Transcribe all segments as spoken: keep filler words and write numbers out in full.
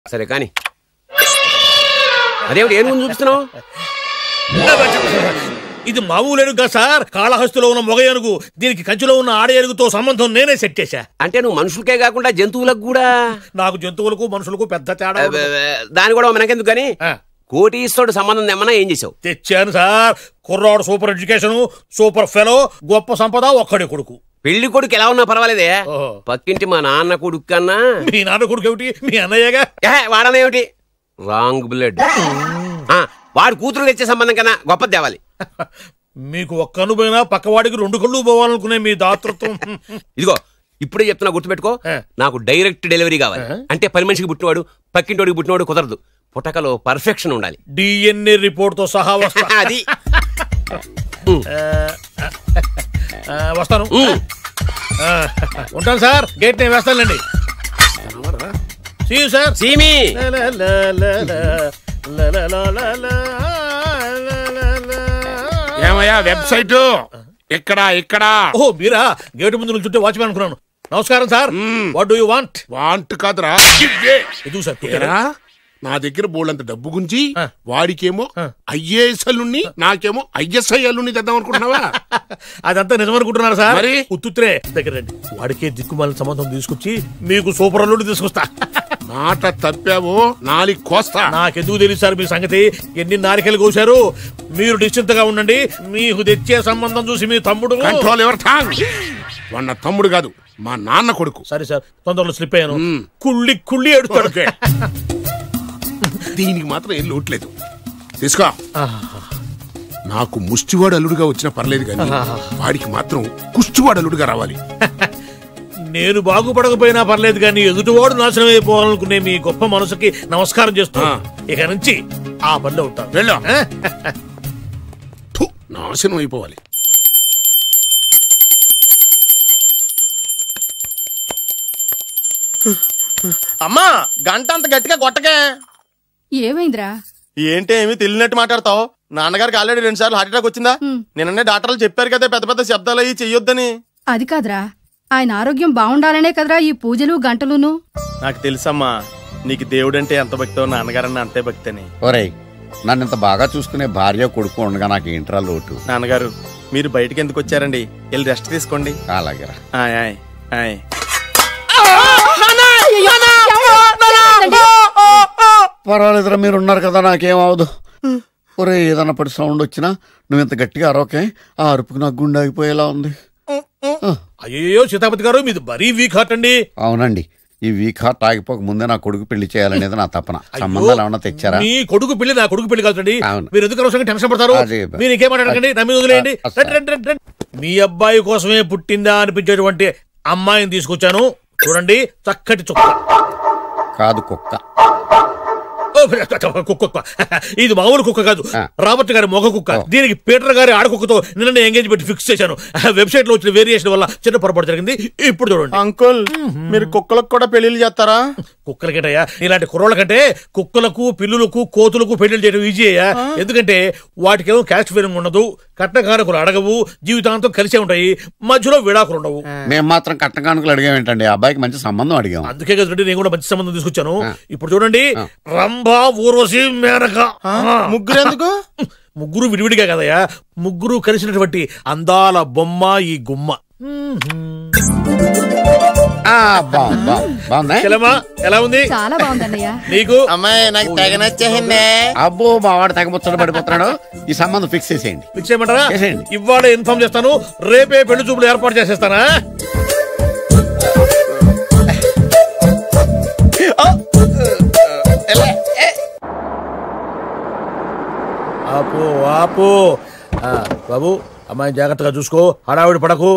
సరే కానీ అదేమిటి ఏం ముందు చూపిస్తున్నావు? ఇది మామూలు ఏనుగు సార్, కాళహస్తిలో ఉన్న మొగ ఏనుగు. దీనికి కంచిలో ఉన్న ఆడ ఏనుగుతో సంబంధం నేనే సెట్ చేశా. అంటే నువ్వు మనుషులకే కాకుండా జంతువులకు కూడా? నాకు జంతువులకు మనుషులకు పెద్ద తేడా. దాని కూడా మనకెందుకు కానీ కోటీశ్వరుడు సంబంధం తెమ్మన్నా ఏం చేసావు? తెచ్చాను సార్. కుర్రాడు సూపర్ ఎడ్యుకేషన్, సూపర్ ఫెలో, గొప్ప సంపద, ఒక్కడే కొడుకు. పెళ్లి కొడుకు ఎలా ఉన్నా పర్వాలేదే, పక్కింటి మా నాన్న కొడుకు కన్నా. మీ నాన్న కొడుకు ఏమిటి? మీ అన్నయ్యగా. వాడనేమిటి? Wrong blood. వాడు కూతురు తెచ్చే సంబంధం కన్నా గొప్పది తేవాలి. మీకు ఒక్క అనుభవైనా పక్కవాడికి రెండు కళ్ళు పోవాలనుకునే మీ దాతృత్వం. ఇదిగో ఇప్పుడే చెప్తున్నా, గుర్తుపెట్టుకో. నాకు డైరెక్ట్ డెలివరీ కావాలి. అంటే పని మనిషికి పుట్టినవాడు పక్కింటోడికి పుట్టినవాడు కుదరదు. పుట్టకలో పర్ఫెక్షన్ ఉండాలి. డిఎన్ఏ రిపోర్ట్ తో సహా వస్తా. అది వస్తాను. ఉంటాను సార్. గేట్ నేను వేస్తానండి. సార్ సీమి ఏమయ్యా వెబ్సైట్ ఇక్కడ ఇక్కడ? ఓ మీరా? గేటు ముందు నుంచి వాచ్మెన్ అనుకున్నాను. నమస్కారం sir. What do you want? Want కాదురా, ఎదుగు సార్. నా దగ్గర బోళ్ళంత డబ్బు గుంజి వాడికేమో ఐఏఎస్ అల్లుని నాకేమో ఐఎస్ఐ అల్లుని తెద్దాం అనుకుంటున్నావా? అదంతా నిజమనుకుంటున్నారా సార్? మరి ఉత్తుత్రే దగ్గర రండి. వాడికే దిక్కుమాలిన సంబంధం తీసుకొచ్చి మీకు సూపర్ అల్లుడు తీసుకొస్తా. మాట తప్పావో నాలి కోస్తా. నాకెందుకు తెలియదు సార్ మీ సంగతి. ఎన్ని నారికలు కోశారు. మీరు నిశ్చింతగా ఉండండి. మీకు తెచ్చే సంబంధం చూసి మీ తమ్ముడు. కంట్రోల్ ఎవర్ థాంగ్. వాడు తమ్ముడు కాదు, మా నాన్న కొడుకు. సరే సార్, తొందరలో స్లిప్ అయ్యాను. కుళ్ళి కుళ్ళి ఏడుస్తాడు. దీనికి మాత్రం ఏం లోట్లేదు. తీసుకో. నాకు ముష్టివాడు అల్లుడుగా వచ్చినా పర్లేదు కానీ వాడికి మాత్రం కుష్టివాడు అల్లుడుగా రావాలి. నేను బాగుపడకపోయినా పర్లేదు కానీ ఎదుటివాడు నాశనం అయిపోవాలనుకునే మీ గొప్ప మనసుకి నమస్కారం చేస్తా. ఇక నుంచి ఆ పనిలో ఉంటాను. వెళ్ళా. నాశనం అయిపోవాలి. అమ్మా గంట అంత గట్టిగా కొట్టకే. ఏమైందిరా? ఏంటి ఏమి తెలియనట్టు మాట్లాడతావు? నాన్నగారికి ఆల్రెడీ రెండు సార్లు హార్ట్ అటాక్ వచ్చిందా? నిన్ననే డాక్టర్లు చెప్పారు కదా పెద్ద పెద్ద శబ్దాలు అయ్యి చెయ్యొద్దని. అది కాదురా, ఆయన ఆరోగ్యం బాగుండాలనే కదరా ఈ పూజలు గంటలును. నాకు తెలుసమ్మా, నీకు దేవుడంటే ఎంత భక్తో నాన్నగారన్న అంతే భక్తి అని. ఒరేయ్, నన్ను ఇంత బాగా చూసుకునే భార్య కొడుకు ఉండగా నాకు ఏంట్రా లోటు? నాన్నగారు మీరు బయటకి ఎందుకు వచ్చారండి? వెళ్ళి రెస్ట్ తీసుకోండి. అలాగేరా. ఆయ్ ఆయ్ ఆయ్. పర్వాలేదురా, మీరు ఉన్నారు కదా, నాకేం అవదు. ఒరే, ఏదన్నా పడి సౌండ్ వచ్చినా నువ్వు ఇంత గట్టిగా అరవకే. ఆ అరుపుకి నాకు గుండె ఆగిపోయేలా ఉంది. అయ్యో సీతాపతి గారు, మీది మరీ వీక్ హార్ట్ అండి. అవునండి, ఈ వీక్ హార్ట్ ఆగిపోక ముందే నా కొడుకు పెళ్లి చేయాలనేది నా తపన. సంబంధాలు ఏమన్నా తెచ్చారా? మీ కొడుకు పెళ్లి నా కొడుకు పెళ్లి కాదండి. మీరు ఎందుకు అవసరంగా టెన్షన్ పడతారు? మీరు ఇంకేమాటండి, నా మీద వదిలేయండి. మీ అబ్బాయి కోసమే పుట్టిందా అనిపించేటువంటి అమ్మాయిని తీసుకొచ్చాను. చూడండి, చక్కటి చుక్క. కాదు, కుక్క. కుక్క. ఇది మామూలు కుక్క కాదు, రాబర్ట్ గారి మొగ కుక్క. దీనికి పీటర్ గారి ఆడకుక్కతో నిన్న ఎంగేజ్మెంట్ ఫిక్స్ చేశాను. వెబ్సైట్ లో వచ్చిన వేరియేషన్ వల్ల చిన్న పొరపాటు జరిగింది. ఇప్పుడు చూడండి. అంకుల్, మీరు కుక్కలకు కూడా పెళ్లిళ్ళు చేస్తారా? కుక్కలకేటయ్యా, ఇలాంటి కుర్రోళ్ళ కంటే కుక్కలకు, పిల్లులకు, కోతులకు పెళ్లిళ్ళు చేయడం ఈజీ అయ్యా. ఎందుకంటే వాటికేమో క్యాస్ట్ ఫీలింగ్ ఉండదు, కట్నకానుకలు అడగవు, జీవితాంతం కలిసే ఉంటాయి, మధ్యలో విడాకులు ఉండవు. మేము మాత్రం కట్నకానుకలు అడిగామేంటండి? అబ్బాయికి మంచి సంబంధం అడిగాం. అందుకే కదండి నేను కూడా మంచి సంబంధం తీసుకొచ్చాను. ఇప్పుడు చూడండి, రంభా, ఊర్వశి, మేనక. ముగ్గురు ఎందుకు? ముగ్గురు విడివిడిగా కదయ్యా, ముగ్గురు కలిసినటువంటి అందాల బొమ్మ ఈ గుమ్మ. ఎలా ఉంది? చాలా బాగుందన్నయ్య. నీకు? అమ్మాయి నాకు తెగ నచ్చేసిందే. అబ్బో, మా వాడు తెగ ముచ్చట పడిపోతున్నాడు. ఈ సంబంధం ఫిక్స్ చేసేయండి. ఫిక్స్ చేయమంటారా? ఇవాళ ఇన్ఫార్మ్ చేస్తాను, రేపే పెళ్లి చూపులు ఏర్పాటు చేసేస్తానా? ఆపు ఆపు. బాబు, అమ్మాయి జాగ్రత్తగా చూసుకో, హడావిడి పడకు.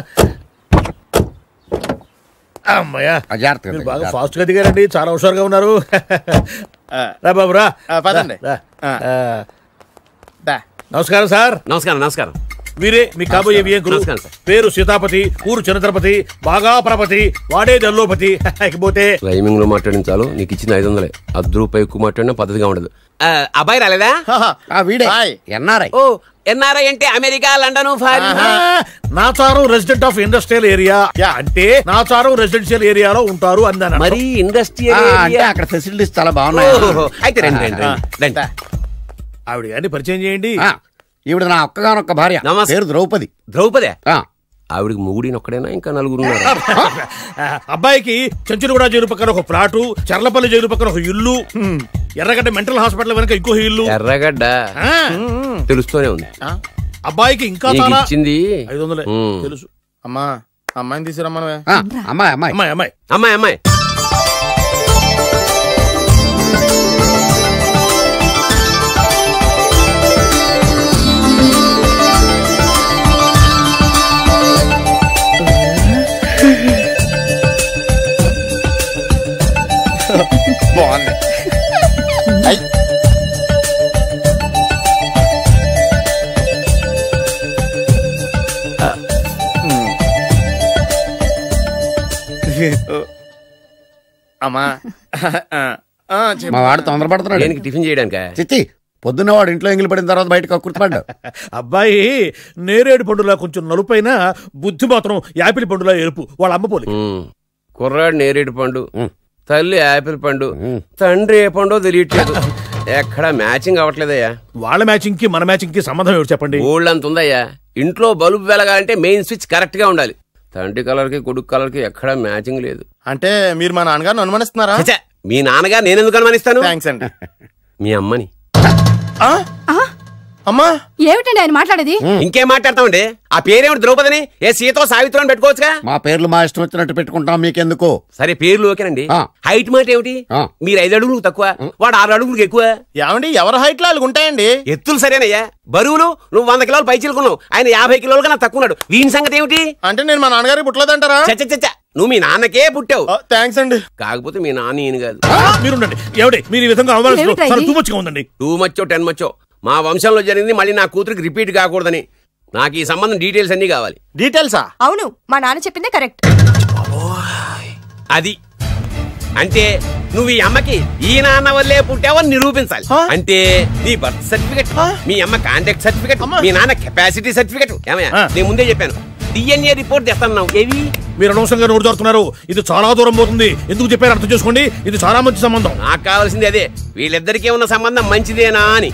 అమ్మాయ్యా, బాగా ఫాస్ట్ గా దిగారండి, చాలా హుషారుగా ఉన్నారు. రా బాబు, రా. పదండి. నమస్కారం సార్. నమస్కారం. నమస్కారం. వీరే మీ కాబోయే వియంకులు. పేరు సీతాపతి, ఊరు చంద్రపతి, బాగా ప్రపతి, వాడే దల్లోపతి. ఇకపోతే రైమింగ్ లో మాట్లాడించాలు నీకు ఇచ్చిన ఐదు వందలే. అర్ధ రూపాయి ఎక్కువ మాట్లాడినా పద్ధతిగా ఉండదు. అబ్బాయి రాలేదా? వీడే ఎన్ఆర్ఐ. ఓ ఎన్ఆర్ఐ అంటే America, London, foreign. Nacharam resident of industrial area అంటే నాచారం రెసిడెన్షియల్ ఏరియాలో ఉంటారు అందాను. మరి ఇండస్ట్రియల్ అంటే అక్కడ ఫెసిలిటీస్ చాలా బాగున్నాయి. అయితే రండి రండి రండి. ఆవిడ గారిని పరిచయం చేయండి. ఈవిడ నా ఒక్కగానొక్క భార్య, పేరు ద్రౌపది. ద్రౌపదే? ఆవిడికి మూడిని ఒక్కడైనా ఇంకా నలుగురు. అబ్బాయికి చెంచులగూడ జైలు పక్కన ఒక ప్లాటు, చర్లపల్లి జైలు పక్కన ఒక ఇల్లు, ఎర్రగడ్డ మెంటల్ హాస్పిటల్ వెనక ఇంకో ఇల్లు. ఎర్రగడ్డ తెలుస్తూనే ఉంది. అబ్బాయికి ఇంకా చాలా ఇచ్చింది ఐదు వందలే తెలుసు. అమ్మా అమ్మాయిని తీసుకురమ్మా. అమ్మాయి అమ్మాయి అమ్మాయి అమ్మాయి అమ్మాయి అమ్మాయి బాగుంది. అమ్మా మా వాడు తొందరపడుతున్నాడు టిఫిన్ చేయడానికి. చిచ్చి పొద్దున్న వాడు ఇంట్లో ఎంగిలి పడిన తర్వాత బయటకు కుర్తుపడ్డాడు. అబ్బాయి నేరేడు పండులా కొంచెం నలుపైన, బుద్ధి మాత్రం యాపిల్ పండులా ఎరుపు. వాళ్ళ అమ్మ పోలి. కుర్రాడు నేరేడు పండు, తల్లి యాపిల్ పండు, తండ్రి ఏ పండో తెలియట్లేదు. ఎక్కడ మ్యాచింగ్ అవ్వట్లేదయ్యా. వాళ్ళ మ్యాచింగ్ కి మన మ్యాచింగ్ కి సంబంధం ఏమిటి చెప్పండి. ఊళ్ళంత ఉందయ్యా. ఇంట్లో బల్బు వెలగాలంటే మెయిన్ స్విచ్ కరెక్ట్ గా ఉండాలి. తండ్రి కలర్ కి కొడుకు కలర్ కి ఎక్కడ మ్యాచింగ్ లేదు. అంటే మీరు మా నాన్నగారిని అనుమానిస్తున్నారా? మీ నాన్నగారు నేనెందుకు అనుమానిస్తాను? థ్యాంక్స్ అండి. మీ అమ్మని. అమ్మా ఏమిటండి ఆయన మాట్లాడేది? ఇంకేం మాట్లాడతామండి? ఆ పేరేమిటి ద్రౌపదిని? ఏ సీతో సావిత్రి అని పెట్టుకోవచ్చుగా. మా పేర్లు మా ఇష్టం వచ్చినట్టు పెట్టుకుంటాం, మీకెందుకు? సరే పేర్లు ఓకేనండి. హైట్ మాట ఏమిటి? మీరు ఐదు అడుగులు తక్కువ, వాడు ఆరు అడుగులకు ఎక్కువ. ఏమండి ఎవరి హైట్ లో వాళ్ళకి ఉంటాయండి. ఎత్తులు సరేనయ్యా. బరువులు నువ్వు వంద కిలోలు పై చిలుకున్నావు, ఆయన యాభై కిలోలు కన్నా తక్కువ ఉన్నాడు. వీని సంగతి ఏమిటి? అంటే నేను మా నాన్నగారికి పుట్టలేదంటారా? చచ్చ చచ్చ నువ్వు మీ నాన్నకే పుట్టావు. థ్యాంక్స్ అండి. కాకపోతే మీ నాన్న ఈయన కాదు. మీరుండండి. ఎవడే మీరు ఈ విధంగా టూ మచ్గా ఉందండి. టూ మచ్చో టెన్ మచ్చో మా వంశంలో జరిగింది మళ్ళీ నా కూతురికి రిపీట్ కాకూడదని నాకు ఈ సంబంధం డీటెయిల్స్ అన్ని కావాలి. డీటెయిల్సా? అవును, మా నాన్న చెప్పిందే కరెక్ట్. అది అంటే నువ్వు ఈ అమ్మకి ఈ నాన్న వల్లే పుట్టావని నిరూపించాలి. అంటే నీ బర్త్ సర్టిఫికెట్, మీ అమ్మ కాంటాక్ట్ సర్టిఫికెట్, మీ నాన్న కెపాసిటీ సర్టిఫికెట్. ఏమయ్యా నేను ముందే చెప్పాను డిఎన్ఏ రిపోర్ట్ తెస్తాను. ఏవి మీరు అనవసరంగా నోరు జారుతున్నారు. ఇది చాలా దూరం పోతుంది. ఎందుకు చెప్పారు అర్థం చేసుకోండి. ఇది చాలా మంచి సంబంధం. నాకు కావాల్సింది అదే, వీళ్ళిద్దరికీ ఉన్న సంబంధం మంచిదేనా అని.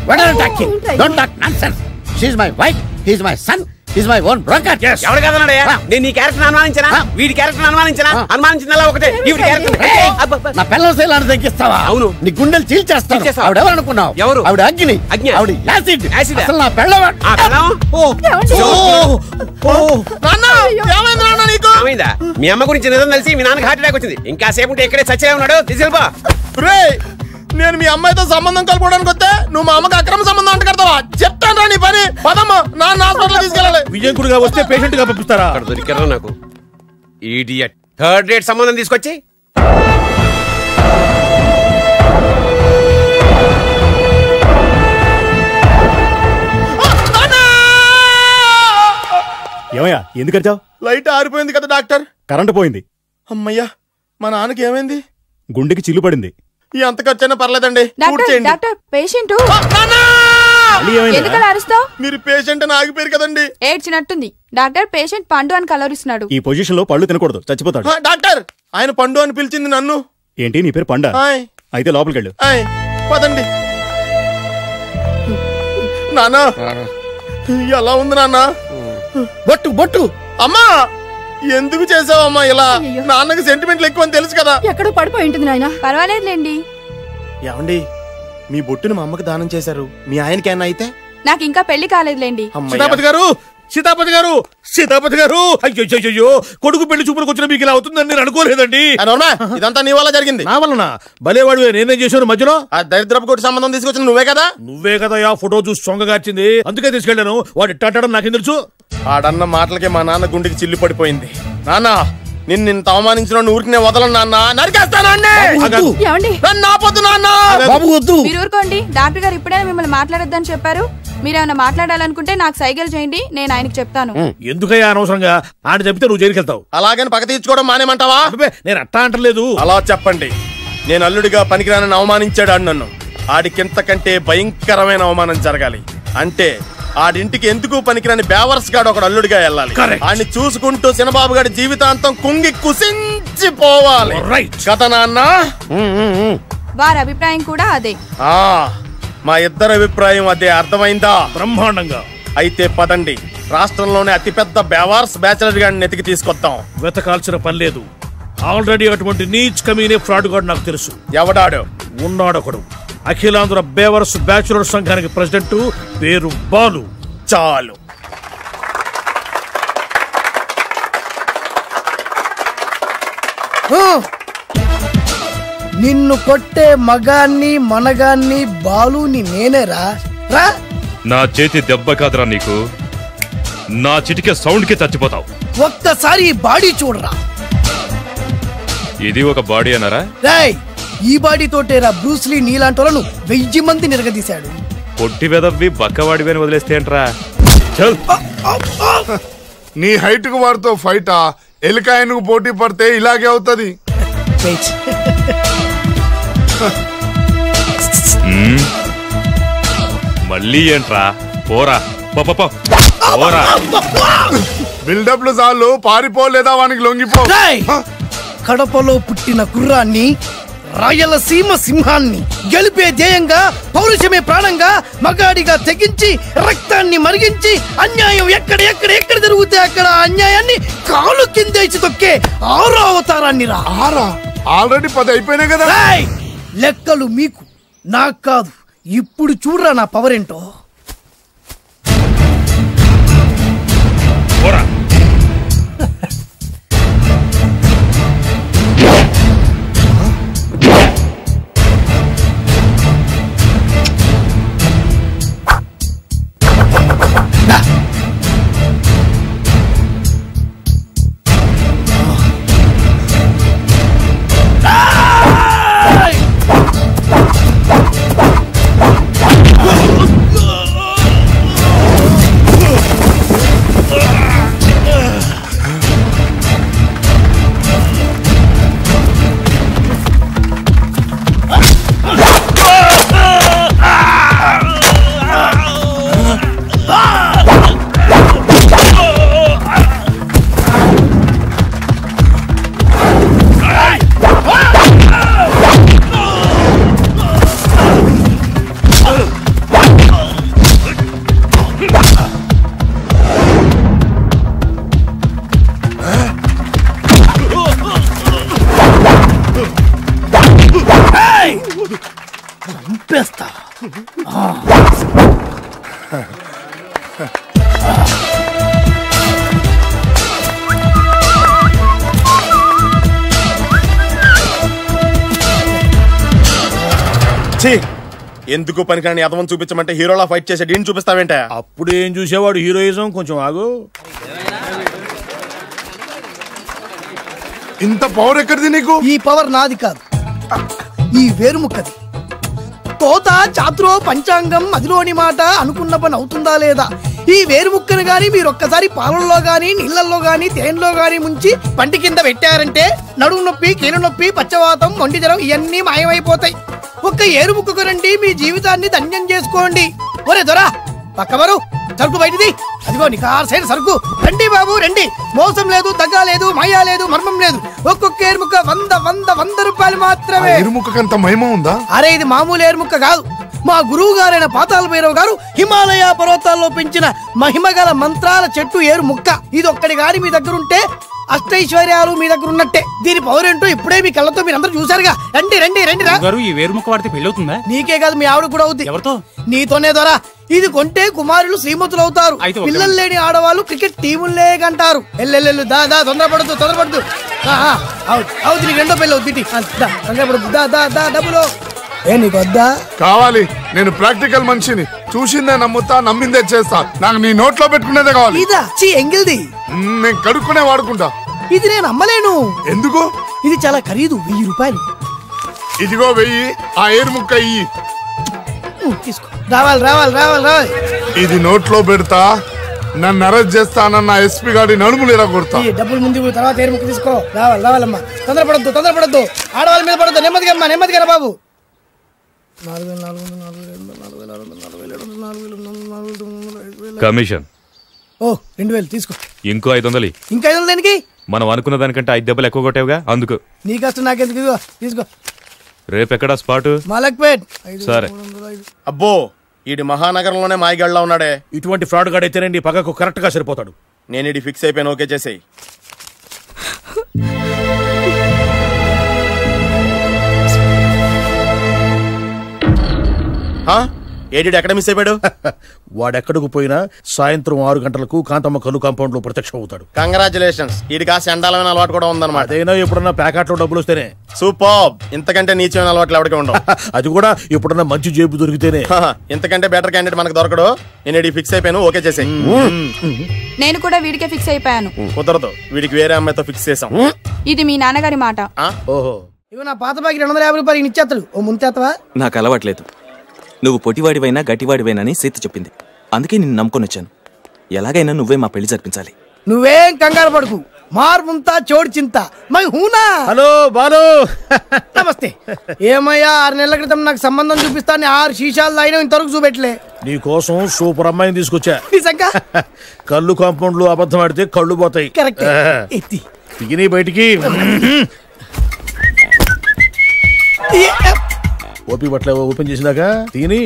ఎవరు కదన్నాడయ్యా? నేను నీ క్యారెక్టర్ అనుమానించనా? వీడి క్యారెక్టర్ అనుమానించనా? అనుమానించిన ఒకటే వీడి క్యారెక్టర్. నా పిల్లల శైలాన్ని తగ్గిస్తావా? అవును, నీ గుండెలు చీల్చేస్తాను. ఆవిడ ఎవరు అనుకున్నావు? ఎవరు? ఆవిడ అగ్ని. అగ్ని ఆవిడ యాసిడ్. యాసిడ్. అసలు నా పిల్లవాడు. ఏమైందా? మీ అమ్మ గురించి నిజం తెలిసి మీ నాన్నకి హార్ట్ అటాక్ వచ్చింది. ఇంకా సేపు ఉంటే ఇక్కడే చచ్చే ఉన్నాడు. తీసుకెళ్ళిపో. నేను మీ అమ్మాయితో సంబంధం కలుపుకోవడానికి వస్తే నువ్వు మా అమ్మకి అక్రమ సంబంధం అంట కడతావా? చెప్తాను రా నీ పని. పదమ్మా నాన్న హాస్పిటల్ తీసుకెళ్ళాలి. విజయకుడుగా వస్తే పేషెంట్ గా పంపిస్తారా? అక్కడ దొరికారా నాకు ఈడియట్. థర్డ్ రేట్ సంబంధం తీసుకొచ్చి ఏమయ్యా ఎందుకు వచ్చావు? లైట్ ఆరిపోయింది కదా డాక్టర్. కరెంటు పోయింది. అమ్మయ్యా మా నాన్నకి ఏమైంది? గుండెకి చిల్లు పడింది. ఎంత ఖర్చైనా పర్లేదండి. పేషెంట్ మీరు పేషెంట్ అని ఆగిపోయారు కదండి. ఏడ్చినట్టుంది. డాక్టర్ పేషెంట్ పండు అని కలవరిస్తున్నాడు. ఈ పొజిషన్ లో పళ్ళు తినకూడదు, చచ్చిపోతాడు. డాక్టర్ ఆయన పండు అని పిలిచింది నన్ను. ఏంటి నీ పేరు పండా? అయితే లోపలికి వెళ్ళు. పదండి. నాన్నా ఎలా ఉంది నాన్న? బొట్టు బొట్టు. అమ్మా ఎందుకు చేసావమ్మా ఇలా? నాన్నకి సెంటిమెంట్లు ఎక్కువ అని తెలుసు కదా. ఎక్కడో పడిపోయి ఉంటుంది నాయన. పర్వాలేదులేండి. ఏమండి మీ బొట్టును మా అమ్మకి దానం చేశారు, మీ ఆయనకేనా అయితే? నాకు ఇంకా పెళ్లి కాలేదులేండి. సీతాపతి గారు సీతాపతి గారు సీతాపతి గారు అయ్యో కొడుకు పెళ్లి చూపులకు వచ్చిన మీకు ఇలా అవుతుందని నేను అనుకోలేదండి. ఇదంతా నీ వల్ల జరిగింది. నా వలన? భలేవాడు నేనేం చేశాను మధ్యలో? ఆ దరిద్రపు కొట్టి సంబంధం తీసుకొచ్చిన నువ్వే కదా. నువ్వే కదా ఆ ఫోటో చూసి సొంగగార్చింది, అందుకే తీసుకెళ్లాను. వాడు ఇట్టాడడం నాకేం తెలుసు? ఆడన్న మాటలకే మా నాన్న గుండెకి చిల్లు పడిపోయింది. నాన్న నిన్ను ఇంత అవమానించిన ఊరికి వదలను నాన్న, నరికేస్తానండి. నన్ను ఆపొద్దు నాన్న. మీరు ఊరుకోండి. డాక్టర్ గారు ఇప్పుడే మిమ్మల్ని మాట్లాడొద్దని చెప్పారు. మీరేమైనా మాట్లాడాలనుకుంటే నాకు సైకిల్ చేయండి, నేను ఆయనకి చెప్తాను. ఎందుకయ్యా అనవసరంగా ఆయన చెప్తే నువ్వు జైలుకి వెళ్తావు. అలాగని పక్క తీర్చుకోవడం మానేమంటావా? నేను అట్టా అంటలేదు. అలా చెప్పండి. నేను అల్లుడిగా పనికిరానని అవమానించాడు ఆడు నన్ను. ఆడికింతకంటే భయంకరమైన అవమానం జరగాలి. అంటే ఆడింటికి ఎందుకు పనికిరాని బేవర్స్ గాడు ఒకడు అల్లుడిగా వెళ్ళాలి. ఆడిని చూసుకుంటూ చిన్నబాబు గారి జీవితాంతం కుంగి కుసించిపోవాలి కదా నాన్న? వారి అభిప్రాయం కూడా అదే. ఆ మా ఇద్దరి అభిప్రాయం అదే. అర్థమైందా? బ్రహ్మాండంగా. అయితే పదండి, రాష్ట్రంలోనే అతిపెద్ద బేవార్స్ బ్యాచిలర్ గాడిని ఎతికి తీసుకొద్దాం. వెతకాల్సిన పని లేదు. ఆల్రెడీ అటువంటి నీచ్ కమీనే ఫ్రాడ్ గాడు నాకు తెలుసు. ఎవడాడు? ఉన్నాడొకడు. అఖిలాంధ్ర బేవర్స్ బ్యాచులర్ సంఘానికి ప్రెసిడెంట్, పేరు బాలు. చాలు. నిన్ను కొట్టే మగాన్ని మనగాన్ని బాలుని నేనేరా. రా. నా చేతి దెబ్బ కాదురా నీకు, నా చిటికే సౌండ్ కి చచ్చిపోతావు. ఒక్కసారి ఈ బాడీ చూడరా. ఇది ఒక బాడీ అన్నారా? రాయ్, ఈ బాడీ తోటేరా బ్రూస్లీ నీలాంటోలను వెయ్యి మంది నిరగదీశాడు. పొట్టి వెదవ్వి బక్కవాడివి అని వదిలేస్తే ఏంట్రా? నీ హైట్ కు వాడితో ఫైటా? ఎలికాయనకు పోటీ పడితే ఇలాగే అవుతుంది. మళ్ళీ ఏంట్రా? పోరా పోరా. బిల్డప్లు చాలు, పారిపోలేదా వానికి లొంగిపో. కడపలో పుట్టిన కుర్రాన్ని, రాయలసీమ సింహాన్ని గెలిపే ధ్యేయంగా, పౌరుషమే ప్రాణంగా, మగాడిగా తెగించి రక్తాన్ని మరిగించి అన్యాయం ఎక్కడ ఎక్కడ ఎక్కడ జరుగుతే అక్కడ అన్యాయాన్ని కాలు కిందేసి తొక్కే ఆరో అవతారాన్ని రా. ఆరా? ఆల్రెడీ పది అయిపోయినాయి కదా. లెక్కలు మీకు, నాకు కాదు. ఇప్పుడు చూడరా నా పవర్ ఏంటో. చంపేస్తా. ఎందుకు పనికిరాని అదవం చూపించమంటే హీరోలా ఫైట్ చేసే డీన్ చూపిస్తావేంట? అప్పుడు ఏం చూసేవాడు హీరోయిజం. కొంచెం ఆగు. ఇంత పవర్ ఎక్కడిది నీకు? ఈ పవర్ నాది కాదు, ఈ వేరుముక్కది. తోత చాతురో పంచాంగం అదిలోని మాట అనుకున్న పని అవుతుందా లేదా? ఈ వేరుముక్కను గాని మీరు ఒక్కసారి పాలల్లో గాని నీళ్లలో గాని తేనెలో గాని ముంచి పంటి కింద పెట్టారంటే నడుము నొప్పి, కీలు నొప్పి, పచ్చవాతం, మొండి జ్వరం ఇవన్నీ మాయమైపోతాయి. ఒక్క ఏరుముక్కకు రండి, మీ జీవితాన్ని ధన్యం చేసుకోండి. ఒరే దొరా, పక్కవరు సరుకు బయటిది. అదిగో నికార్సైన సరుకు. రండి బాబు రండి. మోసం లేదు, దగ్గ లేదు, మాయా లేదు, మర్మం లేదు. ఒక్కొక్క ఏరుముక్క వంద వంద వంద రూపాయలు మాత్రమే. ఏరుముక్కకంత మహిమ ఉందా? అరే ఇది మామూలు ఏరుముక్క కాదు. మా గురువు గారైన పాతాళ భైరవ్ గారు హిమాలయ పర్వతాల్లో పెంచిన మహిమగల మంత్రాల చెట్టు ఏరు ముక్క. ఇది ఒక్కడి గాని మీ దగ్గర ఉంటే అష్టైశ్వర్యాలు మీ దగ్గర ఉన్నట్టే. దీని పవర్ ఏంటో ఇప్పుడే మీ కళ్ళతో మీరు అందరూ చూసారుగా. రండి రండి రండి రా. ఈ వేరుముక్క వాడితే పెళ్లి అవుతుందా? నీకే కాదు, మీ ఆవిడ కూడా అవుద్ది. ఎవరితో? నీతోనే ద్వారా. ఇది కొంటే కుమారులు శ్రీమంతులు అవుతారు. పిల్లలు లేని ఆడవాళ్ళు క్రికెట్ టీములే కంటారు. ఎల్లెల్లెల్లు దా దా తొందరపడదు తొందరపడదు. అవుతుంది నీకు రెండో పెళ్ళి అవుతుంది. తొందరపడదు దా దా దా డబ్బులు. ఏ నీకు వద్దా? కావాలి. నేను ప్రాక్టికల్ మనిషిని. చూసిందే నమ్ముతా, నమ్మిందే చేస్తా. నాకు నీ నోట్లో పెట్టుకునేదే కావాలి. ఇదా చీ ఎంగిల్ది. నేను కడుక్కునే వాడుకుంటా. ఇది నేను అమ్మలేను. ఎందుకు? ఇది చాలా ఖరీదు, వెయ్యి రూపాయలు. ఇదిగో వెయ్యి, ఆ ఏరు ముక్క ఇయ్యి. తీసుకో. రావాలి రావాలి రావాలి రావాలి. ఇది నోట్లో పెడతా, నన్ను అరెస్ట్ చేస్తానన్న ఎస్పీ గారి నడుములు ఇలా కొడతా. డబ్బులు ముందు తర్వాత ఏరు ముక్క తీసుకో. రావాలి రావాలమ్మా. తొందరపడద్దు తొందరపడద్దు. ఆడవాళ్ళ మీద పడద్దు. నెమ్మదిగా అమ్మా, నెమ్మదిగా బాబు. కమిషన్ ఓ రెండు వేలు తీసుకో. ఇంకో ఐదు వందలు. ఇంకా ఐదు వందలు దేనికి? మనం అనుకున్న దానికంటే ఐదు దెబ్బలు ఎక్కువ కొట్టావుగా, అందుకు. నీ కష్టం నాకెందుకు? ఇదిగో తీసుకో. రేపెక్కడా స్పాటు? మలక్పేట్. సరే. అబ్బో, ఈడి మహానగరంలోనే మాయగాళ్ళ ఉన్నాడే. ఇటువంటి ఫ్రాడ్ గాడు అయితేనండి పగకు కరెక్ట్ గా సరిపోతాడు. నేను ఇది ఫిక్స్ అయిపోయాను. ఓకే చేసేయి. ఏడి ఎక్కడ మిస్ అయిపోయాడు? వాడెక్కడికి పోయినా సాయంత్రం ఆరు గంటలకు కాంతమ్మ కల్లు కాంపౌండ్ లో ప్రత్యక్షం అవుతాడు. కంగ్రాచులేషన్స్. ఇది కాస్త ఎండాలమైన అలవాటు కూడా ఉందన్నమాట. అదైనా ఎప్పుడన్నా ప్యాకెట్లో డబ్బులు వస్తేనే. సూపర్. ఇంతకంటే నీచమైన అలవాట్లు ఎవరికి ఉండవు. అది కూడా ఎప్పుడన్నా మంచి జేబు దొరికితేనే. ఇంతకంటే బెటర్ క్యాండిడేట్ మనకు దొరకడు. నేను ఇది ఫిక్స్ అయిపోయాను. ఓకే చేసేయి. నేను కూడా వీడికే ఫిక్స్ అయిపోయాను. కుదరదు, వీడికి వేరే అమ్మాయితో ఫిక్స్ చేసాం. ఇది మీ నాన్నగారి మాట. ఓహో, ఇవి నా పాత బాకి రెండు వందల యాభై రూపాయలు ఇచ్చేస్తాడు. ఓ ముంతేత్తవా? నాకు అలవాట్లేదు. నువ్వు పొట్టివాడివైనా గట్టివాడివైనాని సీత చెప్పింది. అందుకే నిన్ను నమ్ముకొని వచ్చాను. ఎలాగైనా నువ్వే మా పెళ్లి జరిపించాలి. నువ్వేం కంగారు పడుకు. మార్ ముంతా చోడు చింత మై హూనా. హలో బాలు. నమస్తే. ఏమయ్యా, ఆరు నెలల క్రితం నాకు సంబంధం చూపిస్తాను ఆరు శీషాలు తాగినా ఇంతవరకు చూపెట్టలే. నీ కోసం సూపర్ అమ్మాయిని తీసుకొచ్చా. నిజంగా? కళ్ళు కాంపౌండ్ లో అబద్ధం ఆడితే కళ్ళు పోతాయి. కరెక్ట్. ఎత్తి దిగిని బయటికి. ఓపి బట్ల ఓపెన్ చేసినాక తీని.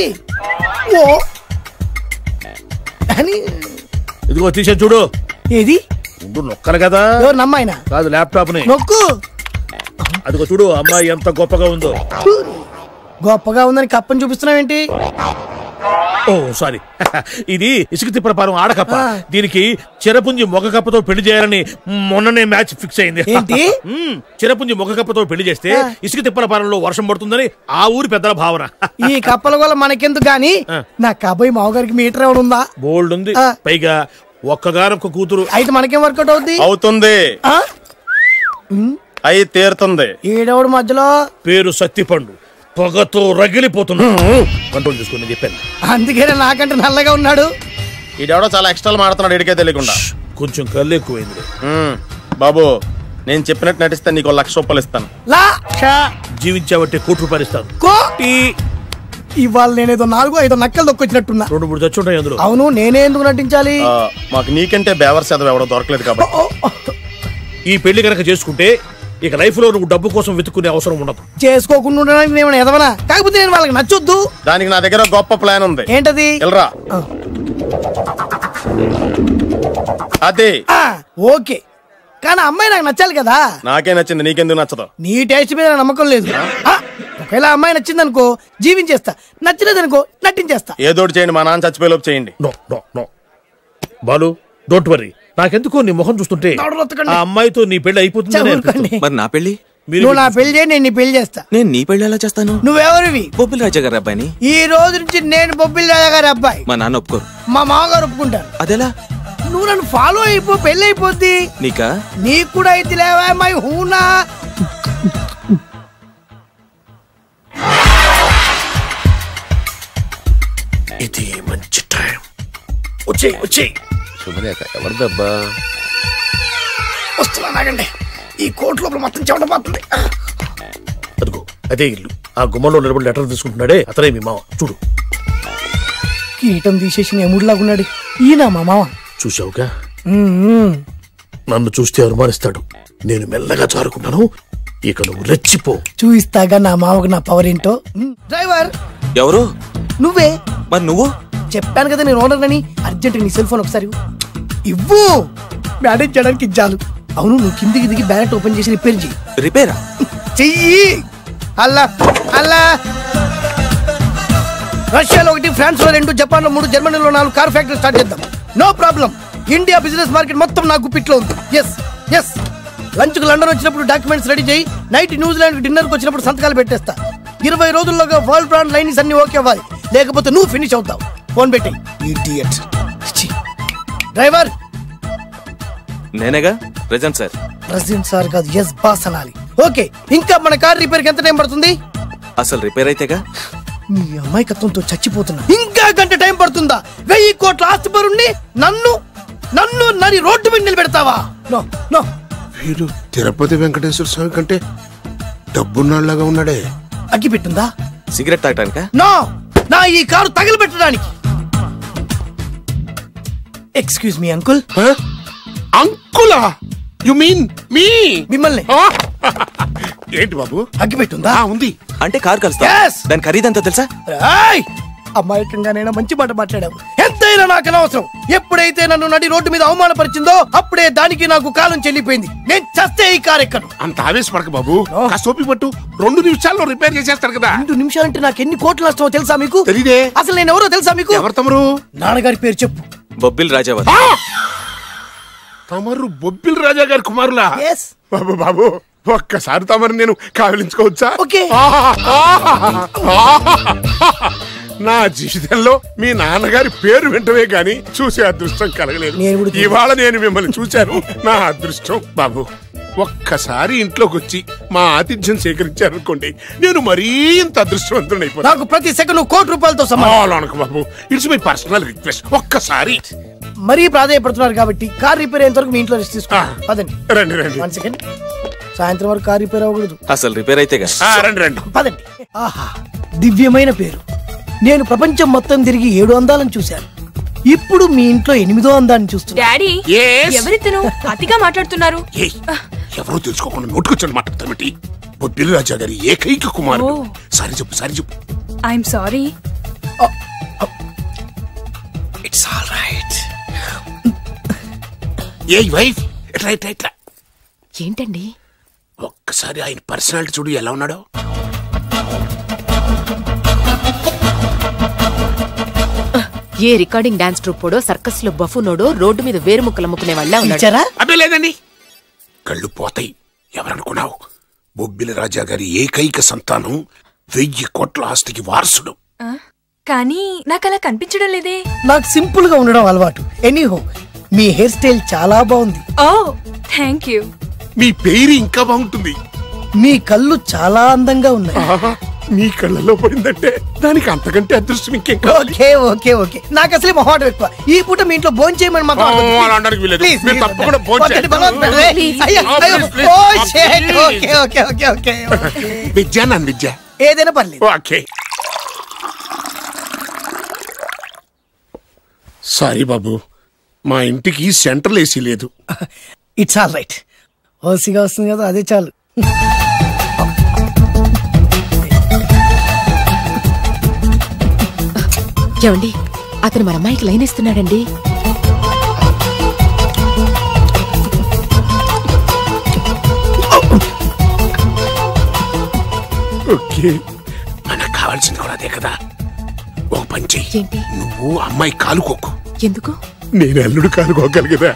ఇదిగో తీసే చూడు. ఏది? ఉండు, నొక్కలు కదా. నమ్మాయినా కాదు, ల్యాప్టాప్ ని నొక్కు. అదిగో చూడు, అమ్మాయి ఎంత గొప్పగా ఉందో. గొప్పగా ఉందని కప్పని చూపిస్తున్నావేంటి? ఓ సారీ, ఇది ఇసుక తిప్పల పారం ఆడకప్ప. దీనికి చిరపుంజి మొగ కప్పతో పెళ్లి చేయాలని మొన్ననే మ్యాచ్ ఫిక్స్ అయింది. ఏంటి? చిరపుంజి మొగ కప్పతో పెళ్లి చేస్తే ఇసుక తిప్పల పారంలో వర్షం పడుతుందని ఆ ఊరి పెద్దల భావన. ఈ కప్పల వల్ల మనకెందుకు గాని, నా కాబోయే మావగారికి మీటర్ ఎవడు ఉందా? బోల్డ్ ఉంది. పైగా ఒక్కగారొక్క కూతురు. అయితే మనకేం వర్కౌట్ అవుతుంది? అవుతుంది. అయి తీరుతుంది. ఏడవడు మధ్యలో పేరు సత్తిపండు, పొగతో రగిలిపోతున్నా. కంట్రోల్ చూసుకుని చెప్పాను. అందుకేనే నాకంటే నల్లగా ఉన్నాడు. ఈడెవడో చాలా ఎక్స్ట్రా మాడుతున్నాడు, ఇడికే తెలియకుండా. కొంచెం కళ్ళు ఎక్కువైంది. బాబు, నేను చెప్పినట్టు నటిస్తే నీకు లక్ష రూపాయలు ఇస్తాను. జీవించావంటే కోటి రూపాయలు ఇస్తాను. ఇవాళ నేనేదో నాలుగు ఐదో నక్కలు దొక్కొచ్చినట్టున్నా. రెండు మూడు చచ్చుంటాయి అందులో. అవును, నేనే ఎందుకు నటించాలి? మాకు నీకంటే బేవర్ చదువు ఎవడో దొరకలేదు కాబట్టి. ఈ పెళ్లి కనుక చేసుకుంటే ఇక లైఫ్ లో నువ్వు డబ్బు కోసం వెతుక్కునే అవసరం ఉండదు. చేసుకోకుండా ఉండడానికి నేను ఎదవనా? కాకపోతే నేను వాళ్ళకి నచ్చొద్దు. దానికి నా దగ్గర గొప్ప ప్లాన్ ఉంది. ఏంటది? వెళ్ళరా. అదే. ఓకే, కానీ అమ్మాయి నాకు నచ్చాలి కదా. నాకే నచ్చింది, నీకెందుకు నచ్చదు? నీ టేస్ట్ మీద నమ్మకం లేదు. ఒకవేళ అమ్మాయి నచ్చింది అనుకో జీవించేస్తా, నచ్చలేదు అనుకో నటించేస్తా. ఏదోటి చేయండి, మా నాన్న చచ్చిపోయేలోపు చేయండి. No no no Balu, don't worry. నాకెందుకో నీ ముఖం చూస్తుంటే ఆ అమ్మాయితో నీ పెళ్లి అయిపోతుంది. మరి నా పెళ్లి? నువ్వు నా పెళ్లి చేయి, నేను నీ పెళ్లి చేస్తా. నేను నీ పెళ్లి ఎలా చేస్తాను? నువ్వెవరివి? బొబ్బిలి రాజా గారి అబ్బాయిని. ఈ రోజు నుంచి నేను బొబ్బిలి రాజా గారి అబ్బాయి. మా నాన్న ఒప్పుకోరు. మా మామగారు ఒప్పుకుంటారు. అదెలా? నువ్వు నన్ను ఫాలో అయిపో, పెళ్లి అయిపోద్ది. నీకా? నీకు కూడా అయితే లేవా మై హూనా. ఇది మంచి టైం. వచ్చేయ్ వచ్చేయ్. శుభలేఖ ఎవరిదబ్బా? వస్తున్నా, నాగండి. ఈ కోట్ లోపల మొత్తం చెమట పోతుంది. అదిగో అదే ఇల్లు. ఆ గుమ్మలో నిలబడి లెటర్ తీసుకుంటున్నాడే అతనే మీ మామ. చూడు, కీటం తీసేసి ఎముడిలాగున్నాడు. ఈయన మా మామ. చూసావుగా, నన్ను చూస్తే అనుమానిస్తాడు. నేను మెల్లగా జారుకున్నాను. ఇక నువ్వు రెచ్చిపో. చూయిస్తాగా నా మామకు నా పవర్ ఏంటో. డ్రైవర్ ఎవరు? నువ్వే. మరి నువ్వు? చెప్పాను కదా నేను ఓనర్ అని. అర్జెంట్ నీ సెల్ ఫోన్ ఒకసారి ఇవ్వు. మేనేజ్ చేయడానికి ఇచ్చాను. అవును, నువ్వు కిందికి దిగి బ్యానెట్ ఓపెన్ చేసి రిపేర్ చెయ్యి. రిపేరా? చెయ్యి. అల్లా అల్లా. రష్యాలో ఒకటి, ఫ్రాన్స్ లో రెండు, జపాన్ లో మూడు, జర్మనీలో నాలుగు కార్ ఫ్యాక్టరీ స్టార్ట్ చేద్దాం. No problem. India business market మొత్తం నా గుప్పిట్లో ఉంది. Yes yes. లంచ్ కు లండన్ వచ్చినప్పుడు డాక్యుమెంట్స్ రెడీ చేయి. నైట్ న్యూజిలాండ్ డిన్నర్ కు వచ్చినప్పుడు సంతకాలు పెట్టేస్తా. ఇరవై రోజుల్లోగా వరల్డ్ బ్రాండ్ లైన్స్ అన్ని ఓకే అవ్వాలి, లేకపోతే నువ్వు ఫినిష్ అవుతావు. ఫోన్ పెట్టి. డ్రైవర్ నేనేగా. Present sir. ప్రెసిడెంట్ సార్ కాదు, ఎస్ బాస్ అనాలి. ఓకే, ఇంకా మన కార్ రిపేర్ కి ఎంత టైం పడుతుంది? అసలు రిపేర్ అయితేగా. మీ అమాయకత్వంతో చచ్చిపోతున్నా. ఇంకా గంట టైం పడుతుందా? వెయ్యి కోట్ల ఆస్తి పరుణ్ణి నన్ను నన్ను నరి రోడ్డు మీద నిలబెడతావా? No no. వీడు తిరుపతి వెంకటేశ్వర స్వామి కంటే డబ్బున్నాళ్ళగా ఉన్నాడే. అగ్గి పెట్టుందా? సిగరెట్ తాగటానికా? నో, నా ఈ కారు తగిలిపెట్టడానికి. Excuse me uncle. అంకులా? You mean me? మిమ్మల్ని. ఏంటి బాబు? అగ్గి పెట్టుందా? ఉంది. అంటే కారు కలుస్తా. దాని ఖరీదంతా తెలుసా? అమాయకంగానైనా మంచి మాట మాట్లాడావు. ఎంతైనా నాకు అనవసరం. ఎప్పుడైతే నన్ను నడి రోడ్డు మీద అవమానపరిచిందో అప్పుడే దానికి నాకు కాలం చెల్లిపోయింది. నేను చస్తే ఈ కారు ఎక్కను. అంత ఆవేశపడక బాబు, సోపి పట్టు. రెండు నిమిషాల్లో రిపేర్ చేసేస్తారు కదా. రెండు నిమిషాలంటే నాకు ఎన్ని కోట్లు నష్టమో తెలుసా మీకు? తెలీదే. అసలు నేను ఎవరో తెలుసా మీకు? ఎవరు తమరు? నాన్నగారి పేరు చెప్పు. బొబ్బిల్ రాజావర్. తమరు బొబ్బిల్ రాజా గారి కుమారులా? బాబు బాబు, ఒక్కసారి తమరు నేను కావలించుకోవచ్చా? నా జీవితంలో మీ నాన్నగారి పేరు వింటమే గాని చూసే అదృష్టం కలగలేదు. ఇవాళ నేను మిమ్మల్ని చూశాను, నా అదృష్టం. బాబు, ఒక్కసారి ఇంట్లోకి వచ్చి మా ఆతిథ్యం సేకరించారనుకోండి, నేను మరీ ఇంత అదృష్టవంతుడైపోతాను. నాకు ప్రతి సెకండ్ కోటి రూపాయలతో సమానం. బాబు, ఇట్స్ మై పర్సనల్ రిక్వెస్ట్. ఒక్కసారి. మరీ ప్రాధాన్యపడుతున్నారు కాబట్టి కార్ రిపేర్ అయ్యేంత వరకు మీ ఇంట్లో రెస్ట్ తీసుకోండి. పదండి. రండి రండి. One second. సాయంత్రం వరకు కార్ రిపేర్ అవ్వకూడదు. అసలు రిపేర్ అయితేగా. రండి రండి. పదండి. ఆహా, దివ్యమైన పేరు. నేను ప్రపంచం మొత్తం తిరిగి ఏడు అందాలను చూశాను. ఇప్పుడు మీ ఇంట్లో ఎనిమిదో అందాన్ని చూస్తున్నా. డాడీ, ఎవరితను అతిగా మాట్లాడుతున్నారు? ఎవరో తెలుసుకోకుండా నోటుకొచ్చాను మాట్లాడతామేంటి? బొబ్బిలి రాజా గారి ఏకైక కుమారుడు. సారీ చెప్పు, సారీ చెప్పు. I'm sorry. It's all right. ఏ వైఫ్, ఎట్లా ఎట్లా ఎట్లా? ఏంటండి? ఒక్కసారి ఆయన పర్సనాలిటీ చూడు ఎలా ఉన్నాడో. ఏ రికార్డింగ్ డాన్స్ ట్రూపోడో, సర్కస్ లో బఫునోడో రోడ్డు మీద వేరుముక్కలు అమ్ముకునే వాళ్ళ ఉన్నాడు. అదే లేదండి, కళ్ళు పోతాయి. ఎవరనుకున్నావు? బొబ్బిలి రాజా గారి ఏకైక సంతానం, వెయ్యి కోట్ల ఆస్తికి వారసుడు. కానీ నాకు అలా కనిపించడం లేదే. నాకు సింపుల్ గా ఉండడం అలవాటు. ఎనీహో, మీ హెయిర్ స్టైల్ చాలా బాగుంది. ఓ థ్యాంక్ యూ. మీ పేరు ఇంకా బాగుంటుంది. మీ కళ్ళు చాలా అందంగా ఉన్నాయి. మీ కళ్ళలో పడిందంటే దానికి అంతకంటే అదృష్టం ఇంకేం కావాలి? Okay okay okay. నాకు అసలే మొహాటం ఎక్కువ. ఈ పూట మీ ఇంట్లో భోజనం చేయమని మాత్రం తప్పకుండా విద్య నన్ను విద్య ఏదైనా పర్లేదు. ఓకే. సారీ బాబు, మా ఇంటికి సెంట్రల్ ఏసీ లేదు. It's all right. ఓసీగా వస్తుంది కదా, అదే చాలు. ఏమండి, అతను మన అమ్మాయికి లైన్ ఇస్తున్నాడండి. ఓకే, మనకు కావాల్సింది కూడా అదే కదా. ఒక పని చెయ్యి, నువ్వు అమ్మాయి కాలుకోకు. ఎందుకు? నేను అల్లుడు కాలుకోగలి కదా.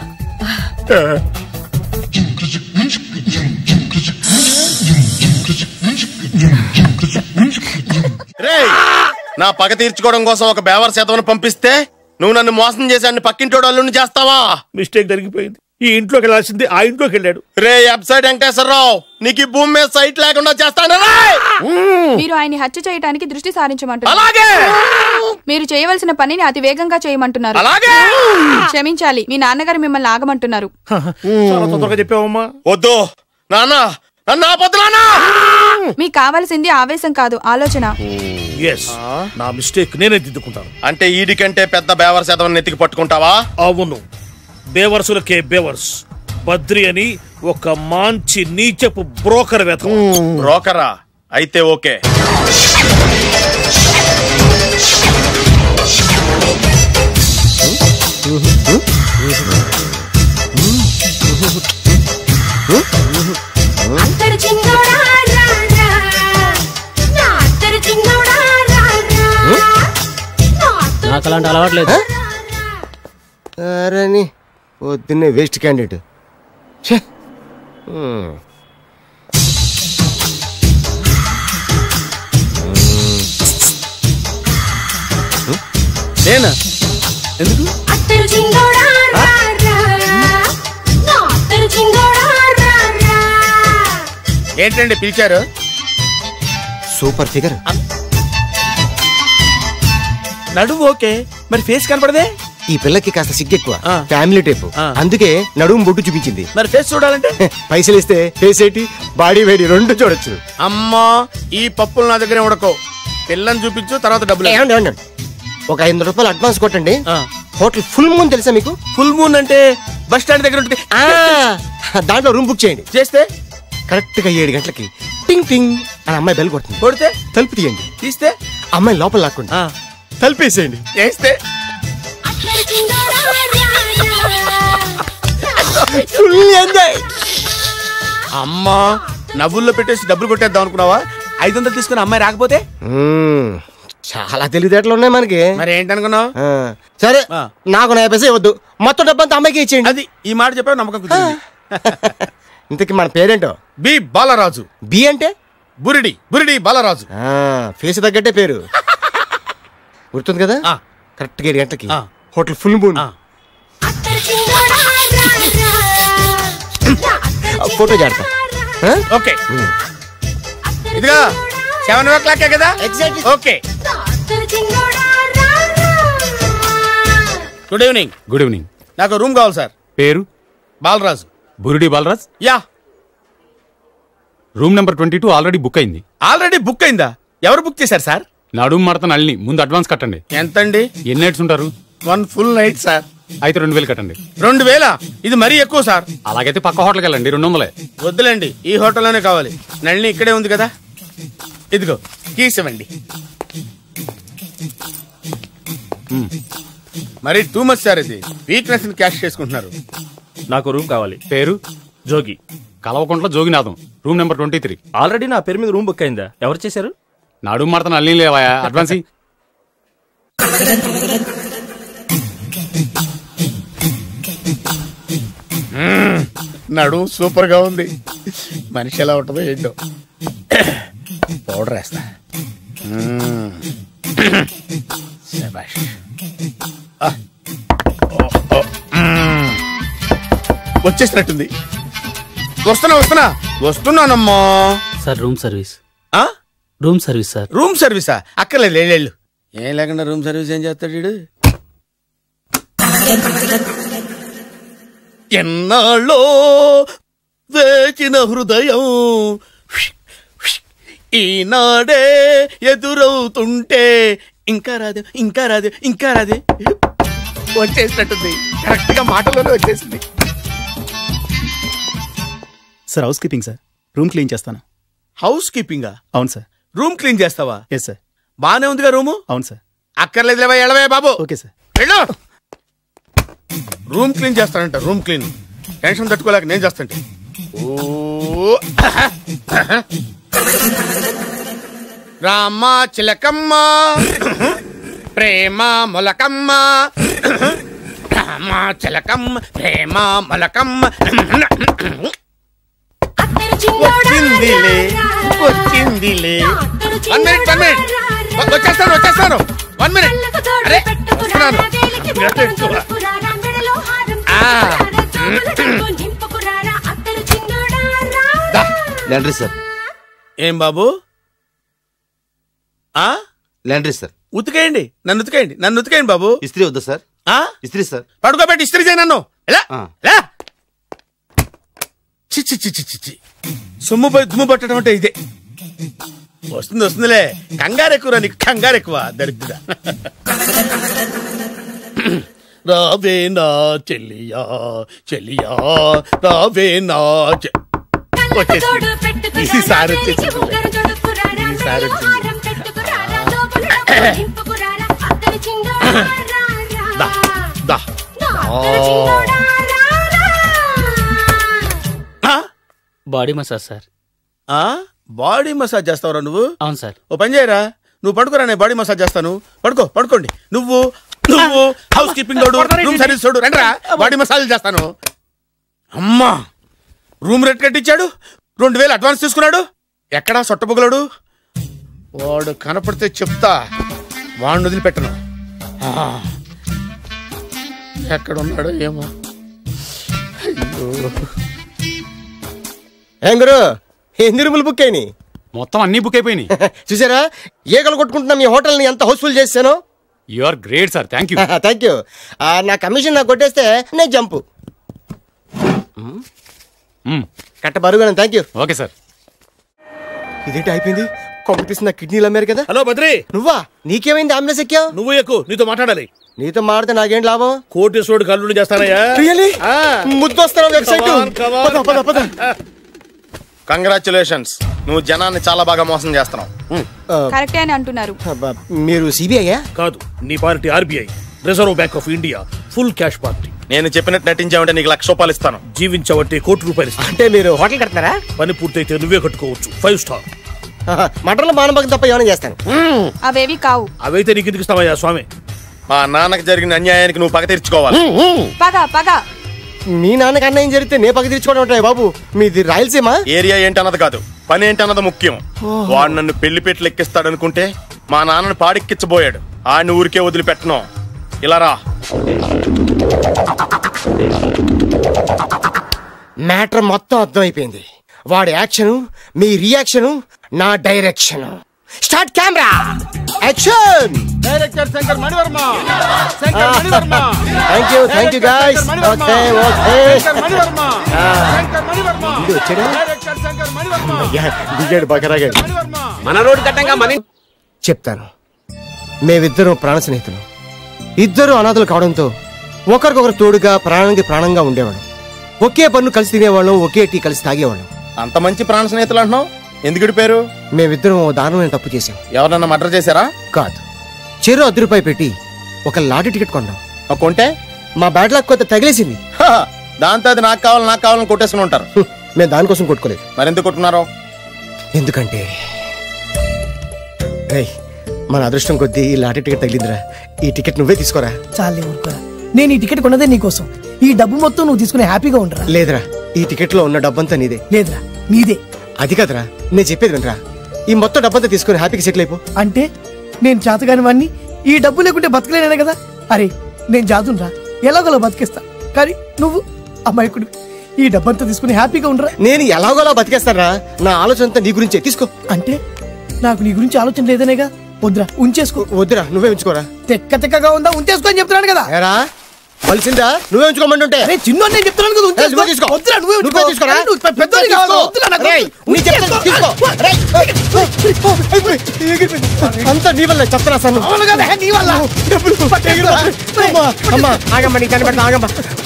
నా పగ తీర్చుకోవడం కోసం ఒక బేవర్ శాతం పంపిస్తే నువ్వు నన్ను మోసం చేశాన్ని పక్కింటోడు అల్లుని చేస్తావా? మిస్టేక్ జరిగిపోయింది. ఈ ఇంట్లోకి వెళ్ళాల్సింది ఆ ఇంట్లోకి వెళ్ళాడు. రే వెబ్సైట్ వెంకటేశ్వరరావు, నీకు ఈ భూమి మీద సైట్ లేకుండా చేస్తాను. మీరు ఆయన్ని హత్య చేయడానికి దృష్టి సారించమంటున్నారు. అలాగే. మీరు చేయవలసిన పనిని అతి వేగంగా చేయమంటున్నారు. అలాగే. క్షమించాలి, మీ నాన్నగారు మిమ్మల్ని ఆగమంటున్నారు. చాలా తొందరగా చెప్పావమ్మా. వద్దు నాన్న, నన్ను ఆపొద్దు నాన్న. మీకు కావాల్సింది ఆవేశం కాదు, ఆలోచన. నా మిస్టేక్ నేనే దిద్దుకుంటాను. అంటే ఈడి కంటే పెద్ద బేవర్ శాతం నెత్తికి పట్టుకుంటావా? అవును, బేవర్సులకే బేవర్స్. బద్రి అని ఒక మంచి నీచపు బ్రోకర్ వేతం. బ్రోకరా? అయితే ఓకే. నాకు అలాంటి అలవాట్లేదు. అరే పొద్దున్నే వేస్ట్ క్యాండిడేట్. నేనా? ఎందుకు? ఏంటండి పిలిచారు? Super figure. నడుము ఓకే, మరి ఫేస్ కనపడదే. ఈ పిల్లకి కాస్త సిగ్గెక్కువ, ఫ్యామిలీ టైప్, అందుకే నడుము బొట్టు చూపించింది. మరి ఫేస్ చూడాలంటే పైసలు ఇస్తే ఫేస్ ఏంటి బాడీ వేడి రెండు చూడొచ్చు. అమ్మా ఈ పప్పులు నా దగ్గరే ఉడకో. పిల్లని చూపించు, తర్వాత డబ్బులు. ఒక ఐదు వందల రూపాయలు అడ్వాన్స్ కొట్టండి. హోటల్ ఫుల్ మూన్ తెలుసా మీకు? ఫుల్ మూన్ అంటే బస్ స్టాండ్ దగ్గర ఉంటుంది. దాంట్లో రూమ్ బుక్ చేయండి. చేస్తే కరెక్ట్ గా ఏడు గంటలకి టింగ్ టింగ్ అని అమ్మాయి బెల్ కొడుతుంది. కొడితే తలుపు తీయండి. తీస్తే అమ్మాయి లోపల లాక్కోండి. తలుపేసేయండి. చేస్తే ఫుల్ ఎంజాయ్. అమ్మా నవ్వుల్లో పెట్టేసి డబ్బులు కొట్టేద్దాం అనుకున్నావా? ఐదు వందలు తీసుకుని అమ్మాయి రాకపోతే? చాలా తెలివితేటలు ఉన్నాయి మనకి. మరి ఏంటనుకున్నావు? సరే నాకు నా పైసే వద్దు, మొత్తం డబ్బంతా అమ్మాయికి ఇచ్చేయండి. అది ఈ మాట చెప్పావు, నమ్మకం కుదిరింది. ఇంతకీ మన పేరేంటో? బి బాలరాజు. బి అంటే బురిడి. బురిడి బాలరాజు. ఫేస్ తగ్గట్టే పేరు. గుర్తుంది కదా? కరెక్ట్ గా ఏడు గంటలకి హోటల్ ఫుల్ మూన్. ఫోటో చేస్తా. ఓకే ఇదిగా సెవెన్ ఓ క్లాక్ కదా? Exactly. Okay. Good evening. Good evening. నాకు రూమ్ కావాలి సార్. పేరు? Balaraju. Burudi Balaraj. Yeah. Room number twenty two already book అయింది. ఆల్రెడీ బుక్ అయిందా? ఎవరు బుక్ చేశారు సార్? నడుము మడత నల్ని. ముందు అడ్వాన్స్ కట్టండి. ఎంతండి? ఎన్ని నైట్స్ ఉంటారు? One full night sir. అయితే రెండు వేలు కట్టండి. రెండు వేల? ఇది మరీ ఎక్కువ సార్. అలాగైతే పక్క హోటల్కి వెళ్ళండి, రెండు వందలే. వద్దులేండి, ఈ హోటల్లోనే కావాలి. నళిని ఇక్కడే ఉంది కదా, ఇదిగో కీస్ ఇవ్వండి. మరి టూ మచ్ సార్, ఇది వీక్నెస్ క్యాష్ చేసుకుంటున్నారు. నాకు రూమ్ కావాలి. పేరు? Jogi. Kalavakuntla Joginatham. Room number twenty three. Already నా పేరు మీద రూమ్ బుక్ అయిందా? ఎవరు చేశారు? నడుము మడత నల్లి లేవా? అడ్వాన్స్. నడుము సూపర్ గా ఉంది. మనిషి ఎలా ఉంటుందో ఏంటో. పౌడర్ వేస్తా. వచ్చేసినట్టుంది. వస్తున్నా వస్తున్నా వస్తున్నానమ్మా. Sir room service. Room service sir. Room సర్వీసా? అక్కర్లేదు, లేళ్ళు. ఏం లేకుండా రూమ్ సర్వీస్ ఏం చేస్తాడు వీడు? ఎన్నాళ్ళో వేచిన హృదయం ఈనాడే ఎదురవుతుంటే ఇంకా రాదే, ఇంకా రాదే, ఇంకా రాదే. వచ్చేసినట్టుంది. కరెక్ట్ గా మాటలోనే వచ్చేసింది. Sir housekeeping sir. Room clean చేస్తాను. హౌస్ కీపింగా? అవును సార్. రూమ్ క్లీన్ చేస్తావా? Yes sir. బానే ఉందిగా రూము? అవును సార్. అక్కర్లేదు లేవా, ఎడవే బాబు. Okay sir. వెళ్ళు. రూమ్ క్లీన్ చేస్తానంట. రూమ్ క్లీన్ టెన్షన్ తట్టుకోలేక నేను చేస్తాంటే. ఓ రామ చిలకమ్మ ప్రేమ మొలకమ్మ, రామ చిలకమ్మ ప్రేమ మొలకమ్మ. వచ్చిందిలే వచ్చిందిలే. వన్ మినిట్ వన్ మినిట్ వచ్చేస్తాను వచ్చేస్తాను వన్ మినిట్. అరే వస్తున్నాను. Laundry sir. ఏం బాబు? ఆ లాండ్రీ సార్. ఉతికేయండి, నన్ను ఉతికేయండి, నన్ను ఉతికేయండి బాబు. ఇస్త్రీ వద్దా సార్? ఇస్త్రీ సార్. పడుకోబెట్టి ఇస్త్రీ చేయి నన్ను. ఎలా చిచ్చి చిచ్చి చిచ్చి సొమ్ము పోయి దుమ్ము పట్టడం అంటే ఇదే. వస్తుంది వస్తుందిలే. కంగారు ఎక్కువ, నీకు కంగారు ఎక్కువ దరిద్ర. రావే నా చెల్లియా చెల్లియా రావే నా వచ్చేసి ఈసారి వచ్చేసి ఈసారి వచ్చింది. Body massage sir. Body massage చేస్తావురా నువ్వు? అవును సార్. ఓ పని చేయరా, నువ్వు పడుకోరా, నేను బాడీ మసాజ్ చేస్తాను. పడుకో పడుకోండి. నువ్వు నువ్వు హౌస్ కీపింగ్ తోడు, రూమ్ సర్వీస్ తోడు, రండిరా బాడీ మసాజ్ చేస్తాను. అమ్మా రూమ్ రేట్ కట్టించాడు, రెండు వేలు అడ్వాన్స్ తీసుకున్నాడు. ఎక్కడా సొట్టబొగలాడు? వాడు కనపడితే చెప్తా, వాడిని వదిలిపెట్టను. ఎక్కడున్నాడో ఏమో. అయ్యో ఏం గురు ఎన్ని రూములు బుక్ అయినాయి? మొత్తం అన్ని బుక్ అయిపోయినాయి. చూసారా ఈగలు కొట్టుకుంటున్నా మీ హోటల్ ని ఎంత హౌస్ఫుల్ చేశాను. You are great sir. Thank you. Thank you. నా కమిషన్ నాకు కొట్టేస్తే నేను జంపు కట్ట బరుగాను. Thank you. Okay sir. ఇదేంటి అయిపోయింది? కాంపిటీషన్ నా కిడ్నీలు అమ్మారు కదా. హలో బద్రి, నువ్వా? నీకేమైంది? అంబులెన్స్ ఎక్కావు? నువ్వు ఎక్కువ, నీతో మాట్లాడాలి. నీతో మాడితే నాకేం లాభం? కోటేశ్వరుడు కల్లుడు చేస్తానయ్యా. ముద్దు వస్తాను వెబ్సైట్. కంగ్రాచులేషన్స్, నువ్వు జనాన్ని చాలా బాగా మోసం చేస్తున్నావు. కరెక్టే అని అంటున్నారు. మీరు సిబిఐ కాదు, నీ party RBI, reserve bank of India, full cash party. నేను చెప్పినట్టు నటించావంటే నీకు లక్ష రూపాయలు ఇస్తాను. జీవించవంటే కోటి రూపాయలు ఇస్తాను. అంటే మీరు హోటల్ కడతారా? పని పూర్తయితే నువ్వే కట్టుకోవచ్చు, ఫైవ్ స్టార్. మటన్లో మానభాగం తప్ప ఏమైనా చేస్తాను. అవేవి కావు. అవైతే నీకు ఎందుకు ఇస్తావయ్యా స్వామి? మా నాన్నకి జరిగిన అన్యాయానికి నువ్వు పగ తీర్చుకోవాలి. పగ పగ మీ నాన్నకి అన్యాయం జరిగితే నే పగ తీర్చుకోవడం ఉంటాయి బాబు. మీది రాయలసీమ. ఏరియా ఏంటన్నది కాదు, పని ఏంటన్నది ముఖ్యం. వాడు నన్ను పెళ్లి పెట్లు ఎక్కిస్తాడనుకుంటే మా నాన్నని పాడెక్కించబోయాడు. ఆడిని ఊరికే వదిలిపెట్టను. ఇలా రా. మ్యాటర్ మొత్తం అర్థమైపోయింది. వాడి యాక్షన్, మీ రియాక్షన్, నా direction. Start camera action. Director Shankar Manivarma. Shankar Manivarma. Thank you thank you guys. Okay okay. Shankar Manivarma. Shankar Manivarma. ఇది వచ్చాడు. డైరెక్టర్ శంకర్ మణివర్మ. దిగాడు బకరాగాడు. మన రోడ్డు కట్టంగా మన చెప్తాను. మేమిద్దరం ప్రాణ స్నేహితులు. ఇద్దరు అనాథలు కావడంతో ఒకరికొకరు తోడుగా ప్రాణానికి ప్రాణంగా ఉండేవాళ్ళం. ఒకే పన్ను కలిసి తినేవాళ్ళం, ఒకే టీ కలిసి తాగేవాళ్ళం. అంత మంచి ప్రాణ స్నేహితులు అంటున్నావు, ఎందుకు పేరు? మేమిద్దరం దారుణమైన తప్పు చేసాం. ఎవరన్నా మర్డర్ చేశారా? కాదు, చెరో అర్ధ రూపాయి పెట్టి ఒక లాటరీ టికెట్ కొన్నాం. కొంటే మా బ్యాడ్ లక్ కొత్త తగిలేసింది. దాంతో అది నాకు కావాలి నాకు కావాలని కొట్టేసుకుని ఉంటారు. మేము దానికోసం కొట్టుకోలేదు. మరెందుకు కొట్టుకున్నారో? ఎందుకంటే మన అదృష్టం కొద్దీ ఈ లాటరీ టికెట్ తగిలిందిరా. ఈ టికెట్ నువ్వే తీసుకోరా. చాలే ఊరుకోరా, నేను ఈ టికెట్ కొన్నదే నీకోసం. ఈ డబ్బు మొత్తం నువ్వు తీసుకుని హ్యాపీగా ఉండరా. లేదురా, ఈ టికెట్ లో ఉన్న డబ్బంతా నీదే. లేదురా, నీదే. అది కదరా, నేను చెప్పేది వినరా. ఈ మొత్తం డబ్బంతా తీసుకుని హ్యాపీగా సెటిల్ అయిపో. అంటే నేను చేతగాని వాడిని, ఈ డబ్బు లేకుంటే బతకలేనే కదా. అరే నేను జాతునరా, ఎలాగోలా బతికేస్తా. కానీ నువ్వు అమ్మాయికుడు, ఈ డబ్బంతా తీసుకుని హ్యాపీగా ఉండరా. నేను ఎలాగోలా బతికేస్తారా. నా ఆలోచన అంతా నీ గురించే. తీసుకో. అంటే నాకు నీ గురించి ఆలోచన లేదనేగా. వద్దురా, ఉంచేసుకో. వద్దురా, నువ్వే ఉంచుకోరా. తెక్క తెక్కగా ఉందా, ఉంచేసుకో అని చెప్తున్నాను కదా. ఏరా కలిసిందా? నువ్వే ఉంచుకోమంటుంటే చిన్న నేను చెప్తున్నాను కదా, ఉంచేసుకో. తీసుకో. వద్దురా, నువ్వే నువ్వే తీసుకోరా. పెద్దోని కావాలి. వద్దురా, నాకు అంతా నీ వల్ల చెప్తారా సార్. అవును కదా, నీ వల్ల. అమ్మా ఆగమ్మా, నీకు కనిపెడతా. ఆగమ్మా.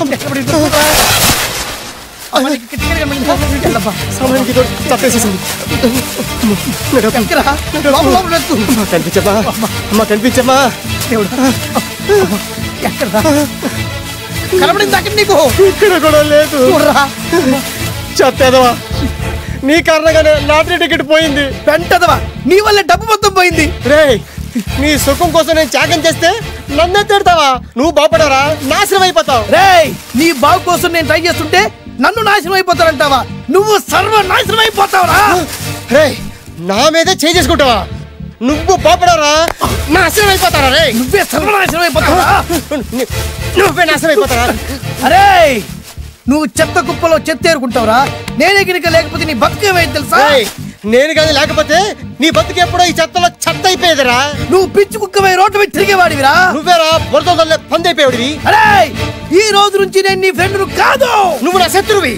చప్పేసేసింది. కనిపించమ్మా, అమ్మా కనిపించమ్మా. కనబడింది అక్కడ నీకు. ఇక్కడ కూడా లేదు. చెత్తదవా, నీ కారణంగానే లాటరీ టికెట్ పోయింది. పెంటదవా, నీ వల్ల డబ్బు మొత్తం పోయింది. రే, నీ సుఖం కోసం నేను త్యాగం చేస్తే నన్నే తిడతావా? నువ్వు బాగుపడరా, నాశనం అయిపోతావు. రే, నీ బాగు కోసం నేను ట్రై చేస్తుంటే నన్ను నాశనం అయిపోతానంటావా? నువ్వు సర్వ నాశనం అయిపోతావురా. రే, నా మీదే చేయి చేసుకుంటావా? నువ్వు బాపడరా, నాశనం అయిపోతారా. రే, నువ్వే సర్వనాశనం అయిపోతావా? నువ్వే నాశనం అయిపోతారా. అరే, నువ్వు చెత్త కుప్పలో చెత్త ఏరుకుంటావురా. నేనే గినక లేకపోతే నీ బతుకేమైంది తెలుసా? నేను కానీ లేకపోతే నీ బతుకు ఎప్పుడో ఈ చెత్తలో చెత్త అయిపోయేదిరా. నువ్వు పిచ్చి కుక్కవై రోడ్డు మీద తిరిగేవాడివిరా. నువ్వేరా బురదలే పంది అయిపోయాడివి. అరే, ఈ రోజు నుంచి నేను నీ ఫ్రెండ్ కాదు, నువ్వు నా శత్రువి.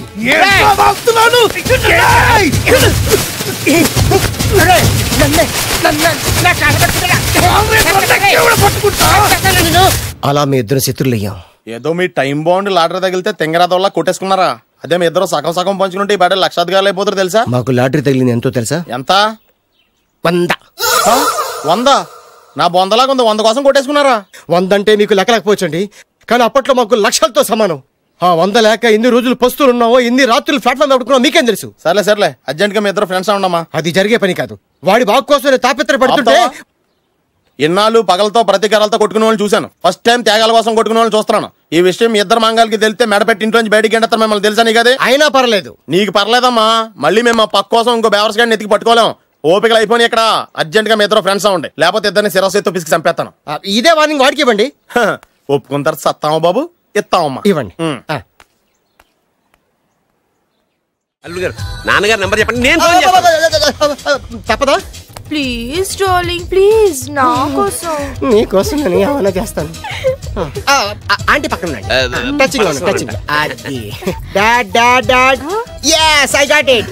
అలా మీ ఇద్దరు శత్రులయ్యాం. ఏదో మీ టైం బాండ్ లాటరీ తగిలితే తెంగరాదోళ్ళ కొట్టేసుకున్నారా? అదే మీ ఇద్దరు సగం సగం పంచుకుంటే ఈ బయట లక్షాధికారులు అయిపోతారు తెలుసా? మాకు లాటరీ తగిలింది ఎంతో తెలుసా? ఎంత? వంద. వంద? నా బొందలాగా ఉంది, వంద కోసం కొట్టేసుకున్నారా? వంద అంటే మీకు లెక్కలేకపోవచ్చండి, కానీ అప్పట్లో మాకు లక్షలతో సమానం. ఆ వంద లేక ఎన్ని రోజులు పస్తులు ఉన్నావో, ఎన్ని రాత్రులు ప్లాట్ఫామ్ పెట్టుకున్నావు మీకేం తెలుసు? సర్లే సర్లే, అర్జెంట్ గా మీ ఇద్దరు ఫ్రెండ్స్ ఉండమా. అది జరిగే పని కాదు. వాడి బాగు కోసం తాపిత్ర పడుతుంటే ఇన్నాళ్ళు పగలతో ప్రతీకారాలతో కొట్టుకునే వాళ్ళు చూశాను. ఫస్ట్ టైం త్యాగాల కోసం కొట్టుకునే వాళ్ళు చూస్తున్నాను. ఈ విషయం మీ ఇద్దరు మంగాలకి తెలిస్తే మెడపెట్టి ఇంట్లో నుంచి బయటికి ఎండతారు మిమ్మల్ని. తెలుసా నీకు? అదే అయినా పర్లేదు. నీకు పర్లేదమ్మా, మళ్ళీ మేము మా పక్క కోసం ఇంకో బేవర్స్ గాడిని ఎత్తికి పట్టుకోలేం. ఓపికలు అయిపోయి ఇక్కడ అర్జెంట్ గా మీ ఇద్దరు ఫ్రెండ్స్ ఉండే, లేకపోతే ఇద్దరిని శిరస్సుతో పిసికి చంపేస్తాను. ఇదే వార్నింగ్ వాడికి ఇవ్వండి. ఒప్పుకుంటారు సత్తామా బాబు? ఇస్తామమ్మా, ఇవ్వండి. అల్లుడు గారు నాన్నగారు నంబర్ చెప్పండి, నేను ఫోన్ చేస్తాను. తప్పదా? ప్లీజ్ డార్లింగ్ ప్లీజ్ నా కోసం. నీ కోసం నేను ఏమైనా చేస్తాను. ఆంటీ పక్కన ఉండండి. టచింగ్ లో టచింగ్. అది dad dad dad yes I got it.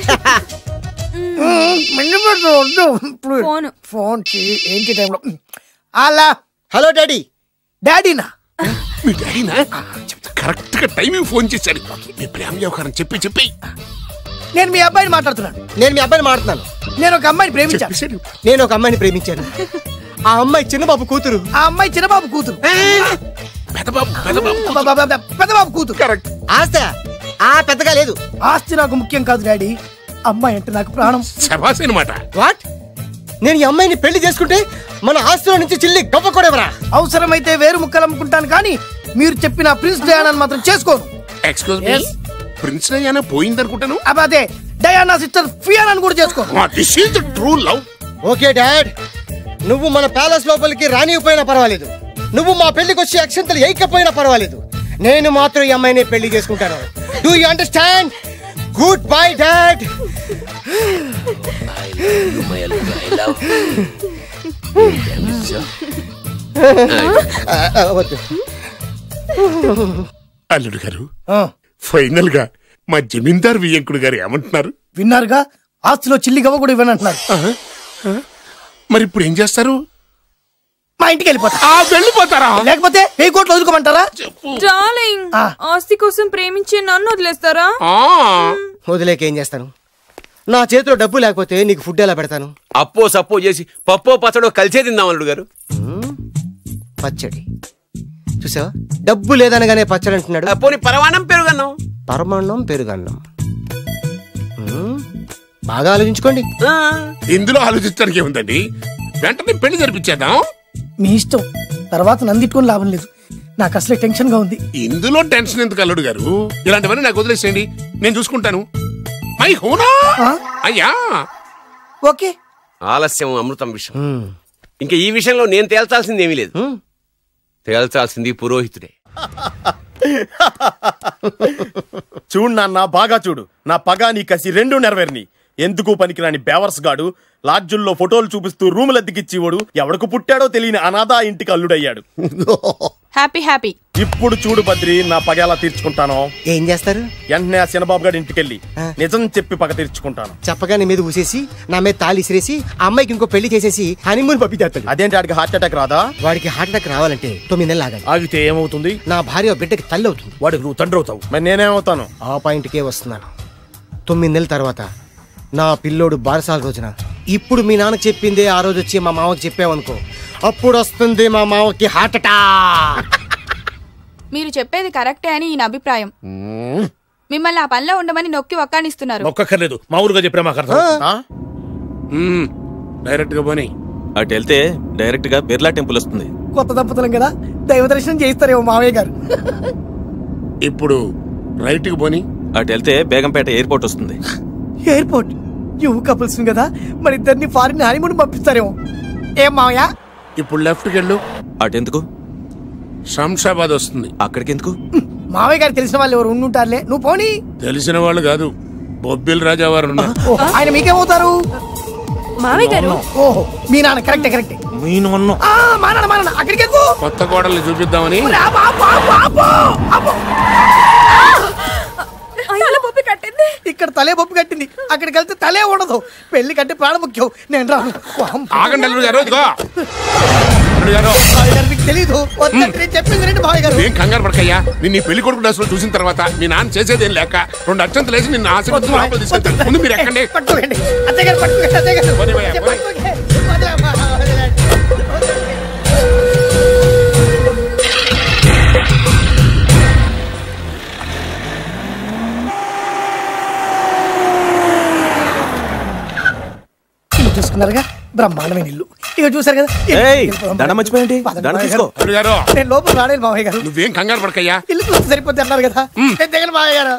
Phone phone ఏంటి టైంలో అలా. Hello daddy. డాడీనా? మీ డాడీనా? కరెక్ట్ గా టైమింగ్ ఫోన్ చేశాడు. మీ ప్రేమ వ్యవహారం చెప్పి చెప్పి. నేను మీ అబ్బాయిని మాట్లాడుతున్నాను. నేను మీ అబ్బాయిని మాట్లాడుతున్నాను. నేను ఒక అమ్మాయిని ప్రేమించాను. నేను ఒక అమ్మాయిని ప్రేమించాను. ఆ అమ్మాయి చిన్నబాబు కూతురు. ఆ అమ్మాయి చిన్నబాబు కూతురు. పెద్దబాబు పెద్దబాబు పెద్దబాబు కూతురు. కరెక్ట్. ఆస్తి ఆ పెద్దగా లేదు. ఆస్తి నాకు ముఖ్యం కాదు డాడీ, అమ్మాయి అంటే నాకు ప్రాణం. శభాష్ అన్నమాట. వాట్? నేను ఈ అమ్మాయిని పెళ్లి చేసుకుంటే మన ఆస్తిలో నుంచి చిల్లి గొప్ప కూడా ఎవరా? అవసరమైతే వేరు ముక్కలు అమ్ముకుంటాను కానీ మీరు చెప్పిన ప్రిన్స్ డయానాని మాత్రం చేసుకోను. ఎక్స్క్యూజ్ మీ, ప్రిన్స్ డయానా పోయింది అనుకుంటాను. అదే డయానా సిస్టర్ ఫియానాని కూడా చేసుకోను. This is the true love. Okay dad, నువ్వు మన ప్యాలెస్ లోపలికి రానిపోయినా పర్వాలేదు, నువ్వు మా పెళ్లికి వచ్చి అక్షంతలు వేయకపోయినా పర్వాలేదు, నేను మాత్రం ఈ అమ్మాయిని పెళ్లి చేసుకుంటాను. Do you understand? Goodbye dad. అల్లుడు గారు, ఫైనల్ గా మా జమీందార్ వియ్యంకుడు గారు ఏమంటున్నారు? విన్నారుగా, ఆస్తిలో చిల్లి గవ్వ కూడా ఇవ్వనంటున్నారు. మరి ఇప్పుడు ఏం చేస్తారు? మా ఇంటికి వెళ్ళిపోతా. వెళ్ళిపోతారా? లేకపోతే వెయ్యి కోట్లు వదులుకోమంటారా? డార్లింగ్, ఆస్తి కోసం ప్రేమించే నన్ను వదిలేస్తారా? వదిలేక ఏం చేస్తాను? నా చేతిలో డబ్బు లేకపోతే నీకు ఫుడ్ ఎలా పెడతాను? అప్పో సప్పో చేసి పప్పో పచ్చడో కలిసే తిందాం అల్లుడు గారు. పచ్చడి చూసావా? డబ్బు లేదనగానే పచ్చడి అంటున్నాడు. పోనీ పరమాణం పెరుగన్నం. పరమాన్నం పెరుగన్నం. బాగా ఆలోచించుకోండి. ఇందులో ఆలోచించడానికి ఏముందండి, వెంటనే పెళ్లి జరిపించేద్దాం. మీ ఇష్టం, తర్వాత నందిట్టుకుని లాభం లేదు, నాకు అసలే టెన్షన్ గా ఉంది. ఇందులో టెన్షన్ ఎందుకు అల్లుడు గారు? ఇలాంటివన్నీ నాకు వదిలేసేయండి, నేను చూసుకుంటాను. మై హోనా అయ్యా. ఓకే. ఆలస్యం అమృతం విషయం. ఇంకా ఈ విషయంలో నేను తేల్చాల్సింది ఏమీ లేదు, తేల్చాల్సింది పురోహితుడే. చూడు నాన్న, బాగా చూడు. నా పగా నీ కసి రెండు నెరవేరిని. ఎందుకు పనికిరాని బేవర్స్ గాడు లాడ్జుల్లో ఫోటోలు చూపిస్తూ రూములు అద్దెకిచ్చివాడు ఎవడకు పుట్టాడో తెలియని అనాథ ఇంటికి అల్లుడయ్యాడు. Happy happy. ఇప్పుడు చూడు బద్రి, నా పగ ఎలా తీర్చుకుంటానో. ఏం చేస్తారు? వెంటనే ఆ చిన్నబాబు గారి ఇంటికెళ్ళి నిజం చెప్పి పగ తీర్చుకుంటాను. చెప్పగా నీ మీద ఊసేసి నా మీద తాళి ఇసిరేసి ఆ అమ్మాయికి ఇంకో పెళ్లి చేసేసి హనీమూన్ పంపించేస్తాడు. అదేంటి, వాడికి హార్ట్ అటాక్ రాదా? వాడికి హార్ట్ అటాక్ రావాలంటే తొమ్మిది నెలలు ఆగాలి. ఆగితే ఏమవుతుంది? నా భార్య బిడ్డకి తల్లి అవుతుంది. వాడికి నువ్వు తండ్రి అవుతావు. మరి నేనేమవుతాను? ఆ పాయింట్కే వస్తున్నాను. తొమ్మిది నెలల తర్వాత నా పిల్లోడు బారసాల రోజున ఇప్పుడు మీ నాన్నకు చెప్పిందే ఆ రోజు వచ్చి మా మామకి చెప్పావనుకో, అప్పుడు వస్తుంది మా మామకి హార్ట్ అటాక్. మీరు చెప్పేది కరెక్టే అని ఈయన అభిప్రాయం. మిమ్మల్ని ఆ పనిలో ఉండమని నొక్కి ఒక్కానిస్తున్నారు. ఒక్కర్లేదు, మామూలుగా చెప్పినా మాకు అర్థం. డైరెక్ట్ గా పోనీ. అటు వెళ్తే డైరెక్ట్ గా బిర్లా టెంపుల్ వస్తుంది. కొత్త దంపతులం కదా, దైవ దర్శనం చేయిస్తారేమో మావయ్య గారు. ఇప్పుడు రైట్ కి పోనీ. అటు వెళ్తే బేగంపేట ఎయిర్పోర్ట్ వస్తుంది. ఎయిర్పోర్ట్? యువ కపుల్స్ కదా, మరి ఇద్దరిని ఫారిన్ హనీమూన్ పంపిస్తారేమో. ఏం మావయ్య? ఇప్పుడు లెఫ్ట్ కి వెళ్ళు. అటెందుకు? శంషాబాద్ వస్తుంది. అక్కడికి ఎందుకు? మావయ్య గారు తెలిసిన వాళ్ళు ఎవరు ఉండుంటారులే, నువ్వు పోనీ. తెలిసిన వాళ్ళు కాదు, బొబ్బిల్ రాజా వారు ఉన్నారు. ఆయన మీకేమవుతారు? మావయ్య గారు. ఓహో, మీ నాన్న. కరెక్టే కరెక్టే. మీ నాన్న? మా నాన్న మా నాన్న. అక్కడికి కొత్త కోడల్ని చూపిద్దామని. ఇక్కడ తలే బొప్పి కట్టింది, అక్కడికి వెళ్తే తలే ఉండదు. పెళ్లి కంటే ప్రాణం ముఖ్యం. నేను రాను. తెలీదు, చెప్పింది రండి మావయ్య గారు. ఏం కంగారు పడకయ్యా, నిన్ను పెళ్లి కొడుకు డ్రెస్ లో చూసిన తర్వాత మీ నాన్న చేసేదేం లేక రెండు అత్యంత లేచి నిన్ను ఆశీర్వదించి తీసుకెళ్తాను. ముందు మీరు ఎక్కండి. పట్టుకోండి అత్తయ్య గారు, పట్టుకోండి అత్తయ్య గారు. చూసుకున్నారుగా, బ్రహ్మాండమైన ఇల్లు. ఇక చూసారు కదా, నేను లోపల రాలేదు మావయ్య గారు. నువ్వేం కంగారు పడకయ్యా, ఇల్లు చూస్తే సరిపోద్ది అన్నారు కదా. దగ్గర మావయ్య గారు.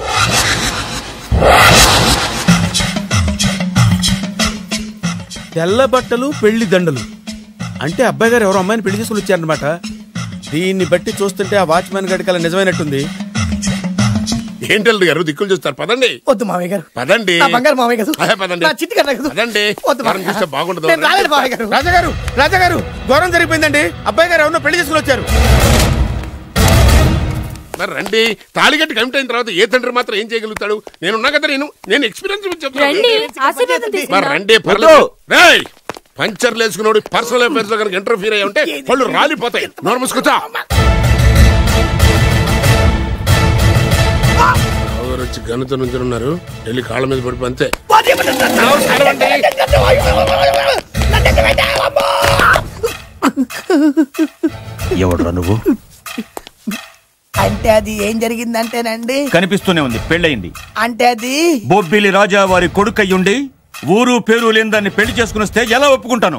తెల్ల బట్టలు పెళ్లి దండలు అంటే అబ్బాయి గారు ఎవరో అమ్మాయిని పెళ్లి చేసుకుని వచ్చారనమాట. దీన్ని బట్టి చూస్తుంటే ఆ వాచ్మెన్ గడికల నిజమైనట్టుంది. ఏంటి అల్లుడు గారు దిక్కులు చూస్తారు? పదండి. వద్దు మామయ్య గారు, పదండి. బంగారు మామయ్య గారు, పదండి. నా చిట్టి గారు కదా, పదండి. చూస్తే బాగుండదు. రాజాగారు రాజాగారు ఘోరం జరిగిపోయిందండి. అబ్బాయి గారు ఎవరినో పెళ్లి చేసుకుని వచ్చారు. మరి రండి. తాళిగట్టి కమిట్ అయిన తర్వాత ఏ తండ్రి మాత్రం ఏం చేయగలుగుతాడు? నేనున్నా కదా, నేను నేను ఎక్స్పీరియన్స్ చెప్తాను. మరి రండి, పర్లేదు. రేయ్, పంచర్లు వేసుకున్నాడు పర్సనల్ అఫైర్స్ లో కనుక ఇంటర్ఫీర్ అయ్యి ఉంటే వాళ్ళు రాలిపోతాయి. నోరు మూసుకొచ్చా. వచ్చి గణిత నుంచి ఉన్నారు, వెళ్ళి కాళ్ళ మీద పడిపో అంతే. ఎవడురా నువ్వు? అంటే అది ఏం జరిగిందంటేనండి, కనిపిస్తూనే ఉంది, పెళ్ళయింది. అంటే అది బొబ్బిలి రాజా వారి కొడుకయ్యుండి ఊరు పేరు లేని దాన్ని పెళ్లి చేసుకుని వస్తే ఎలా ఒప్పుకుంటాను?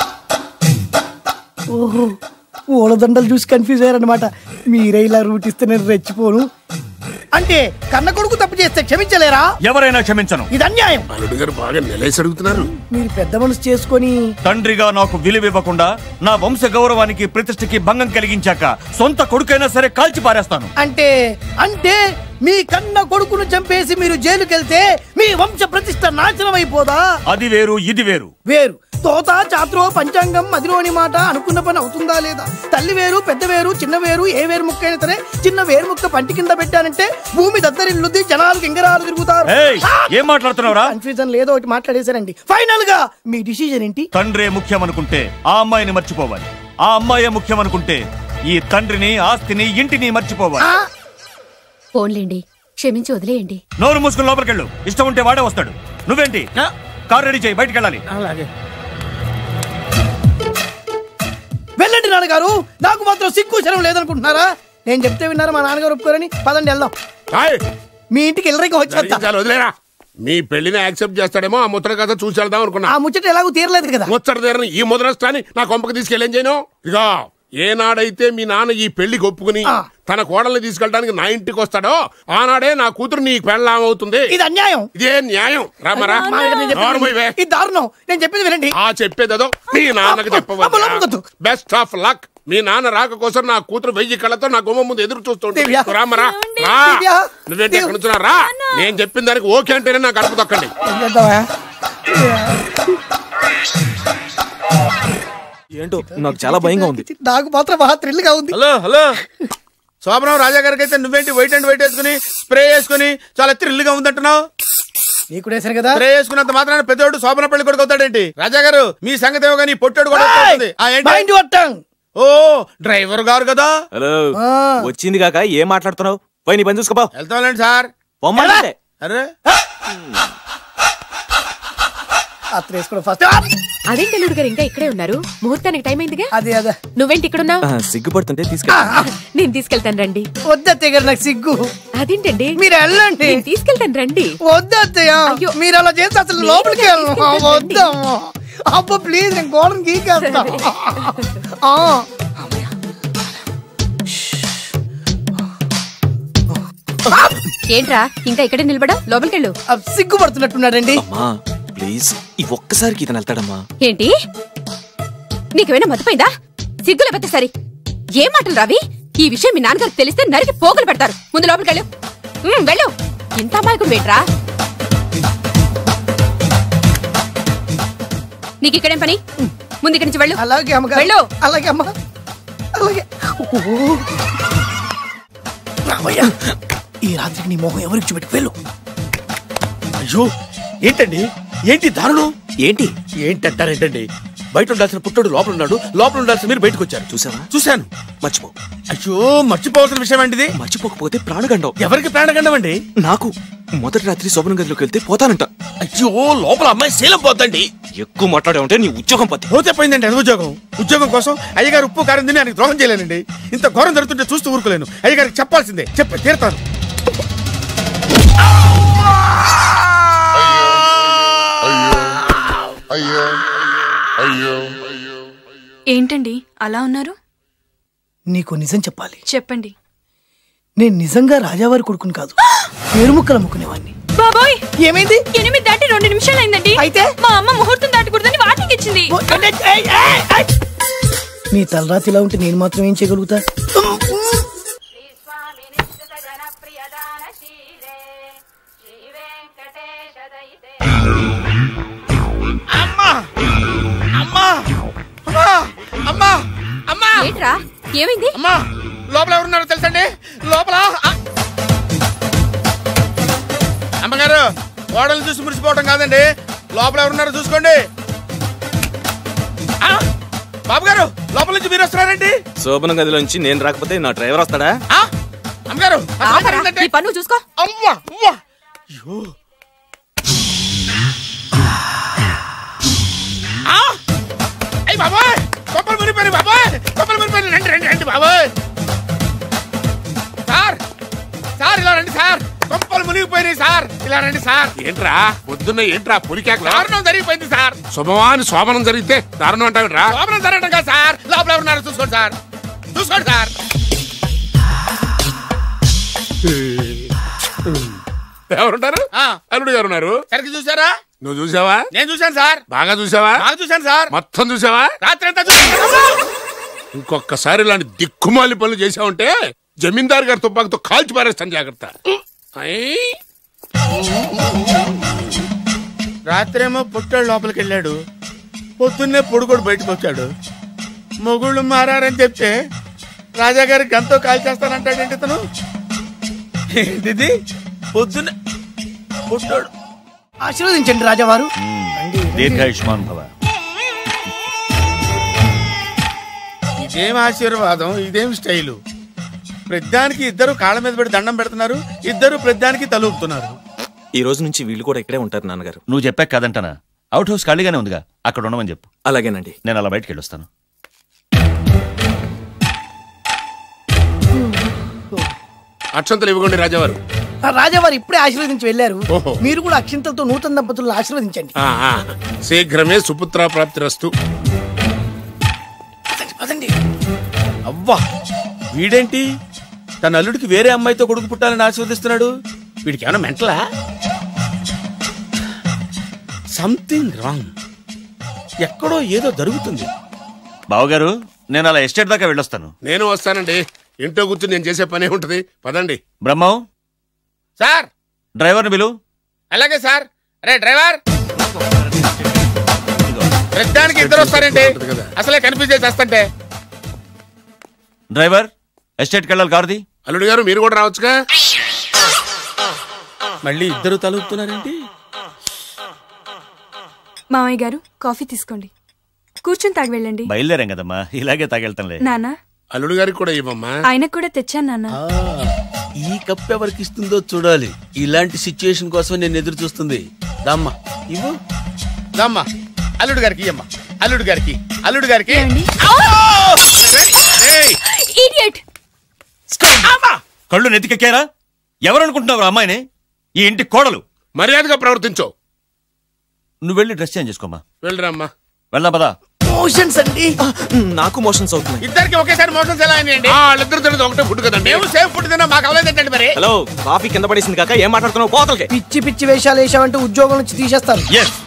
ఓహో, ఓలదండలు చూసి కన్ఫ్యూజ్ అయ్యారనమాట. మీరే ఇలా రూట్ ఇస్తే నేను రెచ్చిపోను. అంటే కన్న కొడుకు తప్పు చేస్తే క్షమించలేరా? ఎవరైనా క్షమించను. ఇది అన్యాయం. అల్లుడు గారు బాగా నిలేసి అడుగుతున్నారు. మీరు పెద్ద మనసు చేసుకొని తండ్రిగా నాకు విలువ ఇవ్వకుండా నా వంశ గౌరవానికి ప్రతిష్టకి భంగం కలిగించాక సొంత కొడుకైనా సరే కాల్చి పారేస్తాను. అంటే అంటే మీ కన్న కొడుకును చంపేసి మీరు జైలుకెళ్తే మీ వంశ ప్రతిష్ట నాశనం అయిపోదా? అది వేరు, ఇది వేరు. వేరు. తోత చాత్రో పంచాంగం మదిలోని మాట అనుకున్న పని అవుతుందా లేదా? తల్లి వేరు, పెద్ద వేరు, చిన్న వేరు, ఏ వేరు ముక్క అయినా సరే చిన్న వేరు ముక్క పంటి కింద పెట్టానంటే భూమి దద్దరిల్లుద్ది, జనాలు గింగరాలు తిరుగుతారు. ఏం మాట్లాడుతున్నావురా? కన్ఫ్యూజన్ లేదో ఒకటి మాట్లాడేశారండి. ఫైనల్ గా మీ డిసిజన్ ఏంటి? తండ్రే ముఖ్యం అనుకుంటే ఆ అమ్మాయిని మర్చిపోవాలి. ఆ అమ్మాయే ముఖ్యం అనుకుంటే ఈ తండ్రిని, ఆస్తిని, ఇంటిని మర్చిపోవాలి. పోన్లేండి, క్షమించి వదిలేయండి. నోరు మూసుకుని లోపలికెళ్ళు. ఇష్టం ఉంటే వాడే వస్తాడు. నువ్వేంటి కార్ రెడీ చేయి, బయటికి వెళ్ళాలి. అలాగే. వెళ్ళండి నాన్నగారు, నాకు మాత్రం సిగ్గు శరం లేదనుకుంటున్నారా? నేను చెప్తే విన్నారా? మా నాన్నగారు ఒప్పుకోరని. పదండి వెళ్దాం. మీ ఇంటికి ఎల్లరికి వదిలేరా. మీ పెళ్లిని యాక్సెప్ట్ చేస్తాడేమో ఆ ముద్ర కథ చూసి వెళ్దాం అనుకున్నా. ఆ ముచ్చట ఎలాగో తీరలేదు కదా. ముచ్చట తీరని ఈ ముద్రష్టాన్ని నా కొంపకి తీసుకెళ్ళేం చేయను. ఇక ఏనాడైతే మీ నాన్న ఈ పెళ్లికి ఒప్పుకుని తన కోడల్ని తీసుకెళ్ళడానికి నా ఇంటికి వస్తాడో ఆనాడే నా కూతురు నీ పెళ్ళాం అవుతుంది. ఇది అన్యాయం. ఇదే న్యాయం. రామరా, ఇది దారుణం. నేను చెప్పేది వినండి. ఆ చెప్పేదేదో మీ నాన్నకి చెప్పవచ్చు. Best of luck. మీ నాన్న రాక కోసం నా కూతురు వెయ్యి కళ్ళతో నా గుమ్మ ముందు ఎదురు చూస్తుంటే రామరా, రా. నువ్వేంటి ఎక్కడ నుంచి రా. నేను చెప్పిన దానికి ఓకే అంటేనే నాకు అడుపు తక్కండి. ఏంటో నాకు చాలా భయంగా ఉంది. నాకు మాత్రం బాగా థ్రిల్ గా ఉంది. హలో హలో శోభనం రాజా గారికి అయితే నువ్వేంటి వైట్ అండ్ వైట్ వేసుకుని స్ప్రే వేసుకుని చాలా థ్రిల్ గా ఉందంటున్నావు. నీకు వేసాను కదా. స్ప్రే వేసుకున్నంత మాత్రాన పెద్దోడు శోభన పెళ్లి కొడుకు అవుతాడేంటి? రాజా గారు మీ సంగతి ఏమో కానీ పొట్టోడు కూడా ఓ డ్రైవర్ గారు కదా. హలో, వచ్చింది కాక ఏం మాట్లాడుతున్నావు? పోయి నీ పని చూసుకోపో. వెళ్తాంలేండి సార్. అరే అదేంటి అల్లుడు గారు ఇంకా ఇక్కడే ఉన్నారు? ముహూర్తానికి టైం అయిందిగా. అదే అదే. నువ్వేంటి ఇక్కడున్నా? సిగ్గుపడుతుంటే తీసుకెళ్తా. నేను తీసుకెళ్తాను రండి. వద్దత్తయ్య గారు, నాకు సిగ్గు. అదేంటండి? మీరు వెళ్ళండి. నేను తీసుకెళ్తాను రండి. వద్దత్తయ్య, మీరు అలా చేస్తే అసలు లోపలికి వెళ్ళను. వద్దమ్మా. అబ్బా ప్లీజ్, నేను గోడను గీకేస్తా. ఏంట్రా ఇంకా ఇక్కడే నిలబడా? లోపలికెళ్ళు. సిగ్గుపడుతున్నట్టున్నాడండి. ప్లీజ్, ఈ ఒక్కసారికి ఇతను వెళ్తాడమ్మా. ఏంటి నీకేమైనా మతిపోయిందా? సిగ్గు లేకపోతే సరి. ఏ మాటలు రావి? ఈ విషయం మీ నాన్నగారికి తెలిస్తే నరికి పోగులు పెడతారు. ముందు లోపలికెళ్ళు. వెళ్ళు. ఇంత అమాయకుడు వేట్రా. నీకు ఇక్కడేం పని? ముందు ఇక్కడి నుంచి వెళ్ళు. అలాగే అమ్మ. వెళ్ళు. అలాగే అమ్మ. అలాగే. ఈ రాత్రికి నీ మొహం ఎవరికి చూపెట్టి వెళ్ళు. అయ్యో ఏంటండి, ఏంటి దారుణం? ఏంటి ఏంటంటారేంటండి? బయట ఉండాల్సిన పుట్టోడు లోపల ఉన్నాడు, లోపల ఉండాల్సిన మీరు బయటకు వచ్చారు. చూసావా? చూశాను. మర్చిపో. అయ్యో మర్చిపోవాల్సిన విషయం అండి. మర్చిపోకపోతే ప్రాణగండం. ఎవరికి ప్రాణగండం అండి? నాకు. మొదటి రాత్రి శోభన గదిలోకి వెళ్తే పోతానంట. అయ్యో లోపల అమ్మాయి శీలం పోతండి. ఎక్కువ మాట్లాడే ఉంటే నీ ఉద్యోగం పోతే. పోతే పోయిందండి అది ఉద్యోగం. ఉద్యోగం కోసం అయ్యగారు ఉప్పు కారం తిని ఆయనకు ద్రోహం చేయలేనండి. ఇంత ఘోరం జరుగుతుంటే చూస్తూ ఊరుకోలేను. అయ్యగారికి చెప్పాల్సిందే, చెప్పి తీరుతాను. ఏంటండి అలా ఉన్నారు? నీకు నిజం చెప్పాలి. చెప్పండి. నేను నిజంగా రాజావారి కొడుకుని కాదు, పేరుముక్కలు అమ్ముకునేవాడిని. బాబాయ్ ఏమైంది? ఎనిమిది దాటి రెండు నిమిషాలు అయిందండి. అయితే మా అమ్మ ముహూర్తం దాటకూడదని వార్నింగ్ ఇచ్చింది. నీ తలరాతి ఇలా ఉంటే నేను మాత్రం ఏం చేయగలుగుతా? అమ్మా అమ్మా ఏంట్రా ఏమైంది? అమ్మా లోపల ఎవరున్నారో తెలుసండి? లోపల అమ్మగారు గోడలు చూసి మురిసిపోవడం కాదండి, లోపల ఎవరున్నారో చూసుకోండి. బాబు గారు లోపల నుంచి మీరు వస్తున్నారండి. శోభన గదిలోంచి నేను రాకపోతే నా డ్రైవర్ వస్తాడా? అమ్మగారు పన్ను చూసుకో. అమ్మా అమ్మా అయ్యి బాబాయ్ కొప్పలు మునిపోయి బాబాయ్ కొప్పలు మునిపోయి రండి రండి రండి బాబాయ్. సార్ సార్ ఇలా రండి సార్, కొంపలు మునిగిపోయినాయి సార్, ఇలా రండి సార్. ఏంట్రా పొద్దున్న ఏంట్రా పులికేకలా? దారుణం జరిగిపోయింది సార్. శుభమాని శోభనం జరిగితే దారుణం అంటావిడ్రా? శోభనం జరగడం కాదు సార్, లోపల ఎవరున్నారో చూసుకోండి సార్, చూసుకోండి సార్. ఎవరుంటారు? అల్లుడు గారు ఉన్నారు. సరిగ్గా చూసారా? నువ్వు చూసావా? నేను చూశాను సార్. బాగా చూసావా? బాగా చూశాను సార్. మొత్తం చూసావా? రాత్రి అంతా చూశాను. ఇంకొకసారి ఇలాంటి దిక్కుమాలి పనులు చేసావంటే జమీందారు గారి తుపాకుతో కాల్చి పారేస్తాను, జాగ్రత్త. రాత్రేమో పుట్టాడు లోపలికి వెళ్ళాడు, పొద్దున్నే పొడుగోడు బయటకు వచ్చాడు. మొగుళ్ళు మారని చెప్తే రాజాగారి గంతో కాల్ చేస్తానంటాడేంటి ఇతను? ఇది పొద్దున్న పుట్టాడు. ఆశీర్వదించండి రాజావారు. దీర్ఘాయుష్మాన్ భవ. ఇదేం ఆశీర్వాదం, ఇదేం స్టైలు? ప్రతిదానికి ఇద్దరు కాళ్ళ మీద పెట్టి దండం పెడుతున్నారు, ఇద్దరు ప్రతిదానికి తలూపుతున్నారు. ఈ రోజు నుంచి వీళ్ళు కూడా ఇక్కడే ఉంటారు నాన్నగారు. నువ్వు చెప్పాక కాదంటానా? అవుట్ హౌస్ ఖాళీగానే ఉందిగా, అక్కడ ఉండమని చెప్పు. అలాగేనండి. నేను అలా బయటకు వెళ్ళొస్తాను. అక్షంతలు ఇవ్వకండి రాజావారు. రాజావారు ఇప్పుడే ఆశీర్వదించి వెళ్ళారు, మీరు కూడా అక్షింతలతో నూతన దంపతులను ఆశీర్వదించండి. శీఘ్రమే సుపుత్ర ప్రాప్తి రస్తు. అవ్వా వీడేంటి తన అల్లుడికి వేరే అమ్మాయితో కొడుకు పుట్టాలని ఆశీర్వదిస్తున్నాడు? వీడికి ఏమైనా మెంటలా? సంథింగ్ రాంగ్, ఎక్కడో ఏదో జరుగుతుంది. బావగారు నేను అలా ఎస్టేట్ దాకా వెళ్ళొస్తాను. నేను వస్తానండి, ఇంట్లో కూర్చొని నేను చేసే పనే ఉంటది. పదండి. బ్రహ్మం సార్, డ్రైవర్ని పిలు. అలాగే సార్. అరే డ్రైవర్, ప్రతిదానికి ఇద్దరు వస్తారండి, అసలే కనిపించే చేస్తంటే. డ్రైవర్ ఎస్టేట్కి వెళ్ళాలి, కారుది. అల్లుడు గారు మీరు కూడా రావచ్చుగా. మళ్ళీ ఇద్దరు తలుపుతున్నారేంటి? మామయ్య గారు కాఫీ తీసుకోండి, కూర్చొని తాగి వెళ్ళండి. బయలుదేరాం కదమ్మా, ఇలాగే తాగెళ్తానులే. నాన్న అల్లుడు గారికి కూడా ఇవ్వమ్మా. ఆయనకు కూడా తెచ్చాను నాన్న. ఈ కప్ ఎవరికి ఇస్తుందో చూడాలి. ఇలాంటి సిచ్యుయేషన్ కోసం నేను ఎదురు చూస్తుంది. దమ్మా ఇవ్వు, దమ్మా. అల్లుడు గారికి ఇయ్యమ్మా, అల్లుడు గారికి, అల్లుడు గారికి. కళ్ళు నెత్తికెక్కారా? ఎవరనుకుంటున్నావు అమ్మాయిని? ఈ ఇంటి కోడలు. మర్యాదగా ప్రవర్తించో. నువ్వు వెళ్ళి డ్రెస్ చేంజ్ చేసుకోమ్మా. వెళ్ళరామ్మా. వెళ్దాం పదా. మోషన్స్ అండి. నాకు మోషన్స్ అవుతున్నాయి. ఇద్దరికి ఒకేసారి మోషన్స్ ఎలా అయినాయండి? వాళ్ళిద్దరు తినదు ఒకటే ఫుడ్ కదండి. మేము సేమ్ ఫుడ్ తిన్నా, మాకు అవలేదండి. మరి హలో, కాఫీ కింద పడేసింది కాక ఏం మాట్లాడుతున్నావు? పోతలకి పిచ్చి పిచ్చి వేషాలు వేసామంటే ఉద్యోగం నుంచి తీసేస్తారు.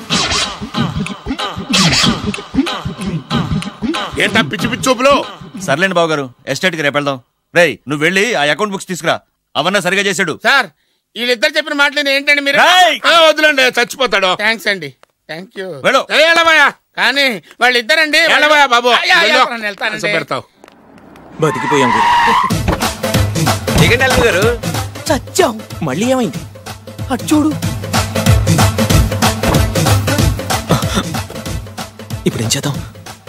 ఏంటా పిచ్చి పిచ్చి చూపులు? సర్లేండి బాబు గారు, ఎస్టేట్ కి రేపు వెళ్దాం. రేయ్ నువ్వు వెళ్ళి ఆ అకౌంట్ బుక్స్ తీసుకురా, అవన్నా సరిగా చేశాడు. సార్ వీళ్ళిద్దరు చెప్పిన మాటలు ఏంటండి మీరు? వద్దులండి, చచ్చిపోతాడు. థ్యాంక్స్ అండి, థ్యాంక్ యూ. వెళ్ళబోయా. కానీ వాళ్ళిద్దరండి. వెళ్ళబోయా బాబు, వెళ్తానండి. పెడతావు. బతికిపోయాం గారు. చచ్చాం. మళ్ళీ ఏమైంది? అటు చూడు. ఇప్పుడు ఏం చేద్దాం?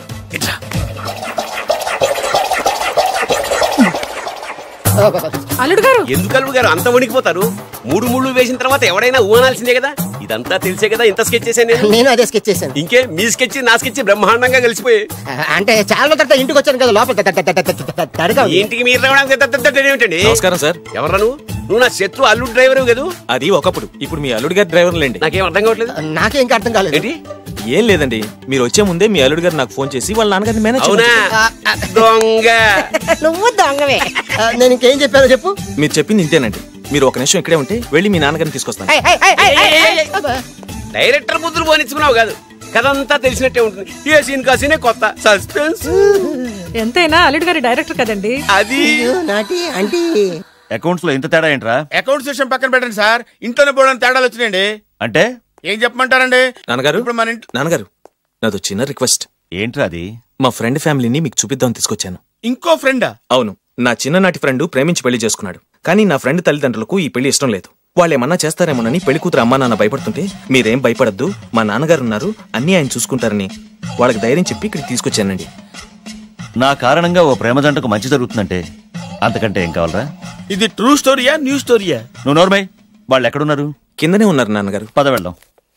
అల్లుడు గారు, ఎందుకు అల్లుడు గారు అంత వణికిపోతారు? మూడు మూడు వేసిన తర్వాత ఎవడైనా ఊనాల్సిందే కదా. ఇదంతా తెలిసే కదా ఇంత స్కెచ్ చేశాను నేను. నేను అదే స్కెచ్ చేశాను. ఇంకే మీ స్కెచ్ నా స్కెచ్ బ్రహ్మాండంగా కలిసిపోయి. అంటే చాలా తర్వాత ఇంటికి వచ్చాను కదా, లోపల ఇంటికి మీరు రావడానికి ఏమిటండి? నమస్కారం సార్. ఎవరు నువ్వు? నువ్వు నా శత్రు అల్లుడు డ్రైవర్ కదా. అది ఒకప్పుడు, ఇప్పుడు మీ అల్లుడు గారి డ్రైవర్ లేండి. నాకేం అర్థం కావట్లేదు. నాకే ఇంకా అర్థం కాలేదు. ఏంటి? ఏం లేదండి, మీరు వచ్చే ముందే మీ అల్లుడు గారు నాకు ఫోన్ చేసి వాళ్ళ నాన్నగారిని మేనేజ్. అవునా? దొంగ. నువ్వు దొంగవే. నేను ఇంకేం చెప్పానో చెప్పు. మీరు చెప్పింది ఇంతేనండి. మీరు ఒక నిమిషం ఇక్కడే ఉంటే వెళ్ళి మీ నాన్నగారిని తీసుకొస్తాను. డైరెక్టర్ ముద్దులు పోనిచ్చుకున్నావు కాదు, కదంతా తెలిసినట్టే ఉంటుంది. ఏ సీన్ కా సీనే కొత్త సస్పెన్స్. ఎంతైనా అల్లుడు గారి డైరెక్టర్ కదండి. అది అకౌంట్స్ లో ఇంత తేడా ఏంట్రా? అకౌంట్స్ విషయం పక్కన పెట్టండి సార్, ఇంట్లోనే పోవడానికి తేడాలు వచ్చినాయండి. అంటే ఏం చెప్పమంటారండి? నాన్నగారు, ఇప్పుడు మన ఇంట్లో నాన్నగారు నాదో చిన్న రిక్వెస్ట్. ఏంట్రా అది? మా ఫ్రెండ్ ఫ్యామిలీని మీకు చూపిద్దాం తీసుకొచ్చాను. ఇంకో ఫ్రెండా? అవును, నా చిన్ననాటి ఫ్రెండ్ ప్రేమించి పెళ్లి చేసుకున్నాడు. కానీ నా ఫ్రెండ్ తల్లిదండ్రులకు ఈ పెళ్లి ఇష్టం లేదు. వాళ్ళు ఏమన్నా చేస్తారేమోనని పెళ్లి కూతురు అమ్మా నాన్న భయపడుతుంటే మీరేం భయపడద్దు, మా నాన్నగారు ఉన్నారు, అన్నీ ఆయన చూసుకుంటారని వాళ్ళకి ధైర్యం చెప్పి ఇక్కడికి తీసుకొచ్చానండి. నా కారణంగా ఓ ప్రేమ జంటకు మంచి జరుగుతుందంటే అంతకంటే ఏం కావాలరా? ఇది ట్రూ స్టోరీయా న్యూ స్టోరీయా? నువ్వు నోర్మై, వాళ్ళు ఎక్కడున్నారు? కిందనే ఉన్నారు నాన్నగారు. పద వెళ్దాం.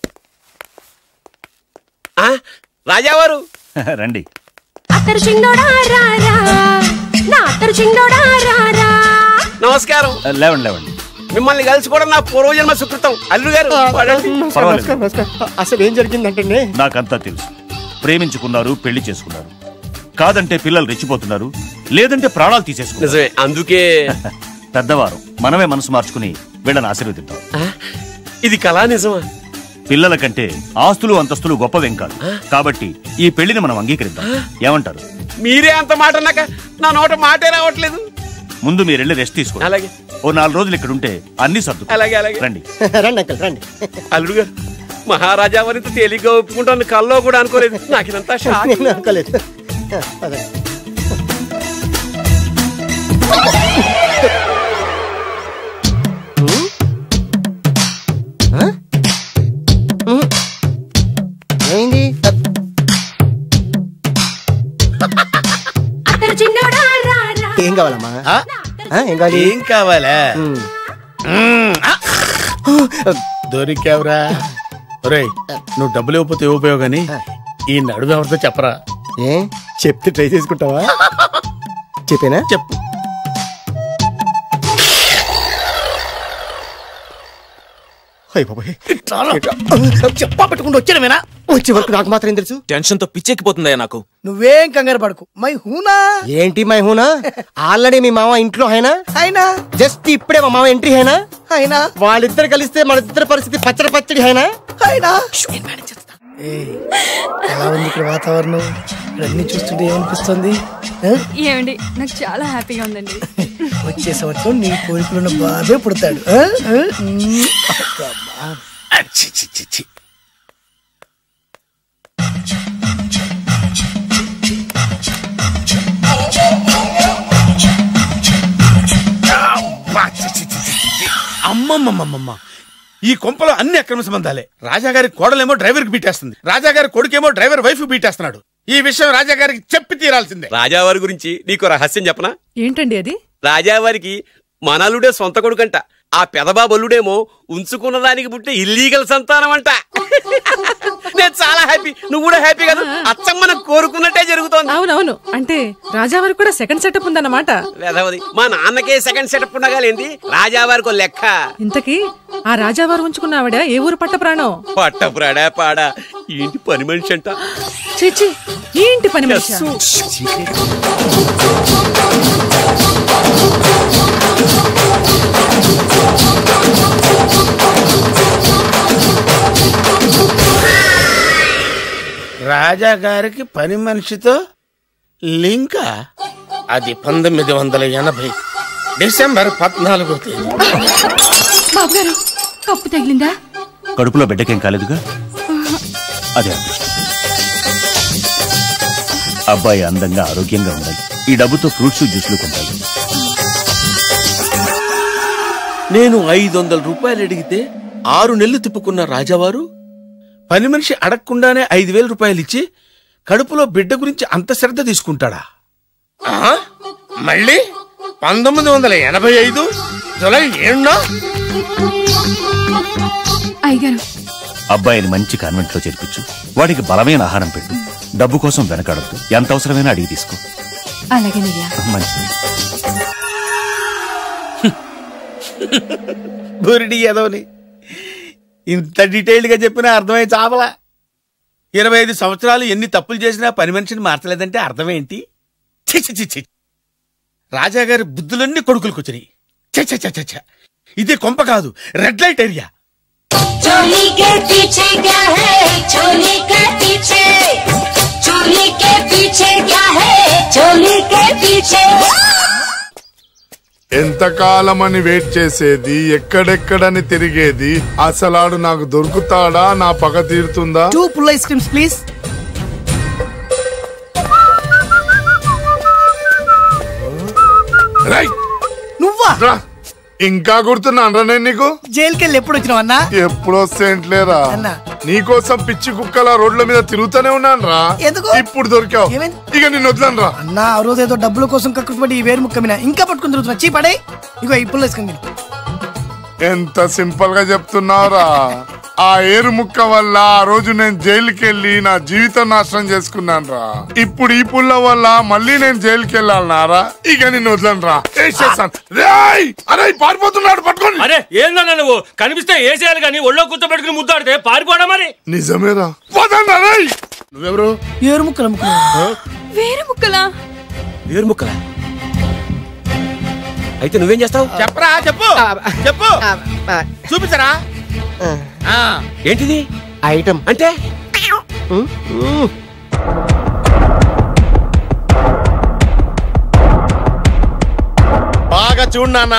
రాజావారు రండి. నమస్కారం. లేవండి లేవండి. మిమ్మల్ని కలుసుకోవడం నా పూర్వజన్మ సుకృతం. అల్లుడు గారు అసలు ఏం జరిగిందంటే నాకంతా తెలుసు. ప్రేమించుకున్నారు, పెళ్లి చేసుకున్నారు. కాదంటే పిల్లలు రెచ్చిపోతున్నారు, లేదంటే ప్రాణాలు తీసేసుకున్నారు. నిజమే, అందుకే పెద్దవారు మనమే మనసు మార్చుకుని వీళ్ళని ఆశీర్వదిద్దాం. ఇది కళా నిజమా? పిల్లల కంటే ఆస్తులు అంతస్తులు గొప్పవేం కాదు. కాబట్టి ఈ పెళ్లిని మనం అంగీకరిద్దాం. ఏమంటారు? మీరే అంత మాట అన్నాక నా నోట మాటే రావట్లేదు. ముందు మీరు వెళ్ళి రెస్ట్ తీసుకోండి. అలాగే. ఓ నాలుగు రోజులు ఇక్కడ ఉంటే అన్ని సర్దు. అలాగే అలాగే. రండి రండి అంకల్ రండి. అల్లుడు గారు, మహారాజా వారితో తేలిగ్గా ఒప్పుకుంటాను కల్లో కూడా అనుకోలేదు. నాకు ఇదంతా షాక్. అనుకోలేదు. ఏమైంది? ఏం కావాలమ్మా? ఏం కావాలి? ఏం కావాలా? దొరికావురా. ఒరేయ్, నువ్వు డబ్బులు ఇవ్వకపోతే ఇవ్వపోయావు గానీ ఈ నడుము ఎవరితో చెప్పరా. ఏ చెప్తే ట్రై చేసుకుంటావా? చెప్పేనా? చెప్పు. చెప్పా పెట్టుకుంటూ వచ్చానేనా? వచ్చే వరకు నాకు మాత్రం తెలుసు. టెన్షన్ తో పిచ్చెక్కిపోతుందయ్యా నాకు. నువ్వేం కంగారు పడకు. మై హూనా. ఏంటి మై హూనా? ఆల్రెడీ మీ మామ ఇంట్లో అయినా అయినా జస్ట్ ఇప్పుడే మా మామ ఎంట్రీ అయినా అయినా వాళ్ళిద్దరు కలిస్తే మన ఇద్దరు పరిస్థితి పచ్చడి పచ్చడి అయినా అయినా. ఎలా ఉంది ఇక్కడ వాతావరణం? అన్ని చూస్తుంటే ఏమనిపిస్తుంది? ఏమండి, నాకు చాలా హ్యాపీగా ఉందండి. వచ్చే సంవత్సరం నీ కోరికలున్న బాబే పుడతాడు. అమ్మమ్మమ్మమ్మ, ఈ కొంపలో అన్ని అక్రమ సంబంధాలే. రాజాగారి కోడలేమో డ్రైవర్ కి బీటేస్తుంది, రాజాగారి కొడుకేమో డ్రైవర్ వైఫ్ బీటేస్తున్నాడు. ఈ విషయం రాజాగారికి చెప్పి తీరాల్సిందే. రాజావారి గురించి నీకు రహస్యం చెప్పనా? ఏంటండి అది? రాజావారికి మనలుడే సొంత కొడుకంట. ఆ పెదబాబల్లుడేమో ఉంచుకున్న దానికి పుట్టే ఇల్లీగల్ సంతానం అంట. నేను చాలా హ్యాపీ. నువ్వు కూడా హ్యాపీ కదా? అచ్చం మనం కోరుకున్నట్టే జరుగుతోంది. అవునవును. అంటే రాజావారికి కూడా సెకండ్ సెటప్ ఉందన్నమాట. వేదవది, మా నాన్నకే సెకండ్ సెటప్ ఉండగాలేంది, రాజావారికి లెక్క. ఇంతకీ ఆ రాజావారు ఉంచుకున్న ఆవిడ ఏ ఊరు పట్ట ప్రాణం? పట్ట ప్రాడా పాడా ఏంటి పని మనిషి అంట. చీచి, ఏంటి పని మనిషి? రాజాగారికి పని మనిషితో లింకా? అది పంతొమ్మిది వందల ఎనభై డిసెంబర్ పద్నాలుగో తేదీ. బాబు గారు, కప్పు తగిలిందా? కడుపులో బిడ్డకేం కాలేదుగా? అదే అదృష్టం. అబ్బాయి అందంగా ఆరోగ్యంగా ఉండాలి. ఈ డబ్బుతో ఫ్రూట్స్ జ్యూస్లు కొంటాడు. నేను ఐదు వందల రూపాయలు అడిగితే ఆరు నెలలు తిప్పుకున్న రాజావారు పని మనిషి అడగకుండానే ఐదు వేల రూపాయలు ఇచ్చి కడుపులో బిడ్డ గురించి అంత శ్రద్ధ తీసుకుంటాడా? మళ్ళీ పంతొమ్మిది వందల ఎనభై ఐదు జులై ఏడునా? అయ్యగారు, అబ్బాయిని మంచి కాన్వెంట్ లో చేర్పించు. వాడికి బలమైన ఆహారం పెట్టు. డబ్బు కోసం వెనకాడద్దు. ఎంత అవసరమైనా అడిగి తీసుకో. అలాగేనయ్యా. మంచిది. బురిడి ఎదవని ఇంత డీటెయిల్డ్ గా చెప్పినా అర్థమై చావలా. ఇరవై ఐదు సంవత్సరాలు ఎన్ని తప్పులు చేసినా పని మనిషిని మార్చలేదంటే అర్థమేంటి? చి రాజాగారి బుద్ధులన్నీ కొడుకులకు వచ్చినాయి. చ ఇదే కొంప కాదు, రెడ్ లైట్ ఏరియా. ఎంతకాలమని వెయిట్ చేసేది, ఎక్కడెక్కడని తిరిగేది, అసలాడు నాకు దొరుకుతాడా? నా పగ తీరుతుందా? Two full ice creams please. ఇంకా గుర్తున్నానరా నేను నీకు? జైలుకి వెళ్ళి ఎప్పుడు వచ్చినావు అన్నా? ఎప్పుడు వస్తేంట్లేరా అన్నా నీకోసం పిచ్చి కుక్కల రోడ్ల మీద తిరుగుతూనే ఉన్నాను రా. ఎందుకు? ఇప్పుడు దొరికావు, ఇక నిన్ను వదలను రా. అన్నా ఆ రోజు ఏదో డబ్బుల కోసం కక్కుపడి ఈ వేరు ముక్క మీద ఇంకా పట్టుకుని తిరుగుతున్నా. చీ పడే ఇగో ఇప్పుడు వేసుకుంది. ఎంత సింపుల్ గా చెప్తున్నావురా. ఆ ఏరు ముక్క వల్ల ఆ రోజు నేను జైలుకి వెళ్ళి నా జీవితం నాశనం చేసుకున్నాను రా. ఇప్పుడు ఈ పుల్ల వల్ల మళ్ళీ నేను జైలుకి వెళ్ళాలన్నారా? ఇక నిన్ను వదలను రా. అరే పారిపోతున్నాడు, పట్టుకోండి. అరే ఏందన్నా నువ్వు కనిపిస్తే ఏసేయాలి కానీ ఒళ్ళో కూర్చోబెట్టుకుని ముద్దాడితే పారిపోవడం మరి. నిజమేరా. నువ్వెవరు? ఏరు ముక్కల ముక్కల వేరు ముక్కలా వేరు ముక్కలా? అయితే నువ్వేం చేస్తావు? చెప్పరా చెప్పు చెప్పు చూపించరా. ఏంటిది ఐటమ్ అంటే? బాగా చూడు నాన్న.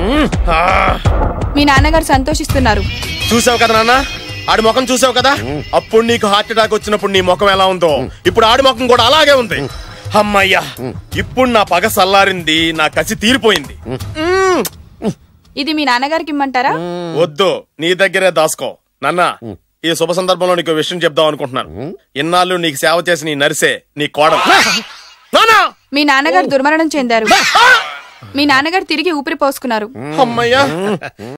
మీ నాన్నగారు సంతోషిస్తున్నారు. చూసావు కదా నాన్న, ఆడి ముఖం చూసావు కదా. అప్పుడు నీకు హార్ట్ అటాక్ వచ్చినప్పుడు నీ ముఖం ఎలా ఉందో ఇప్పుడు ఆడి ముఖం కూడా అలాగే ఉంది. అమ్మయ్యా, ఇప్పుడు నా పగ సల్లారింది, నా కసి తీరిపోయింది. ఇది మీ నాన్నగారికి ఇమ్మంటారా? వద్దు, నీ దగ్గరే దాసుకో. నాన్న, ఈ శుభ సందర్భంలో నీకు విషయం చెప్దాం అనుకుంటున్నాను. ఇన్నాళ్ళు నీకు సేవ చేసి నీ నరిసే నీ కోడలు. మీ నాన్నగారు దుర్మరణం చెందారు. మీ నాన్నగారు తిరిగి ఊపిరి పోసుకున్నారు. అమ్మయ్యా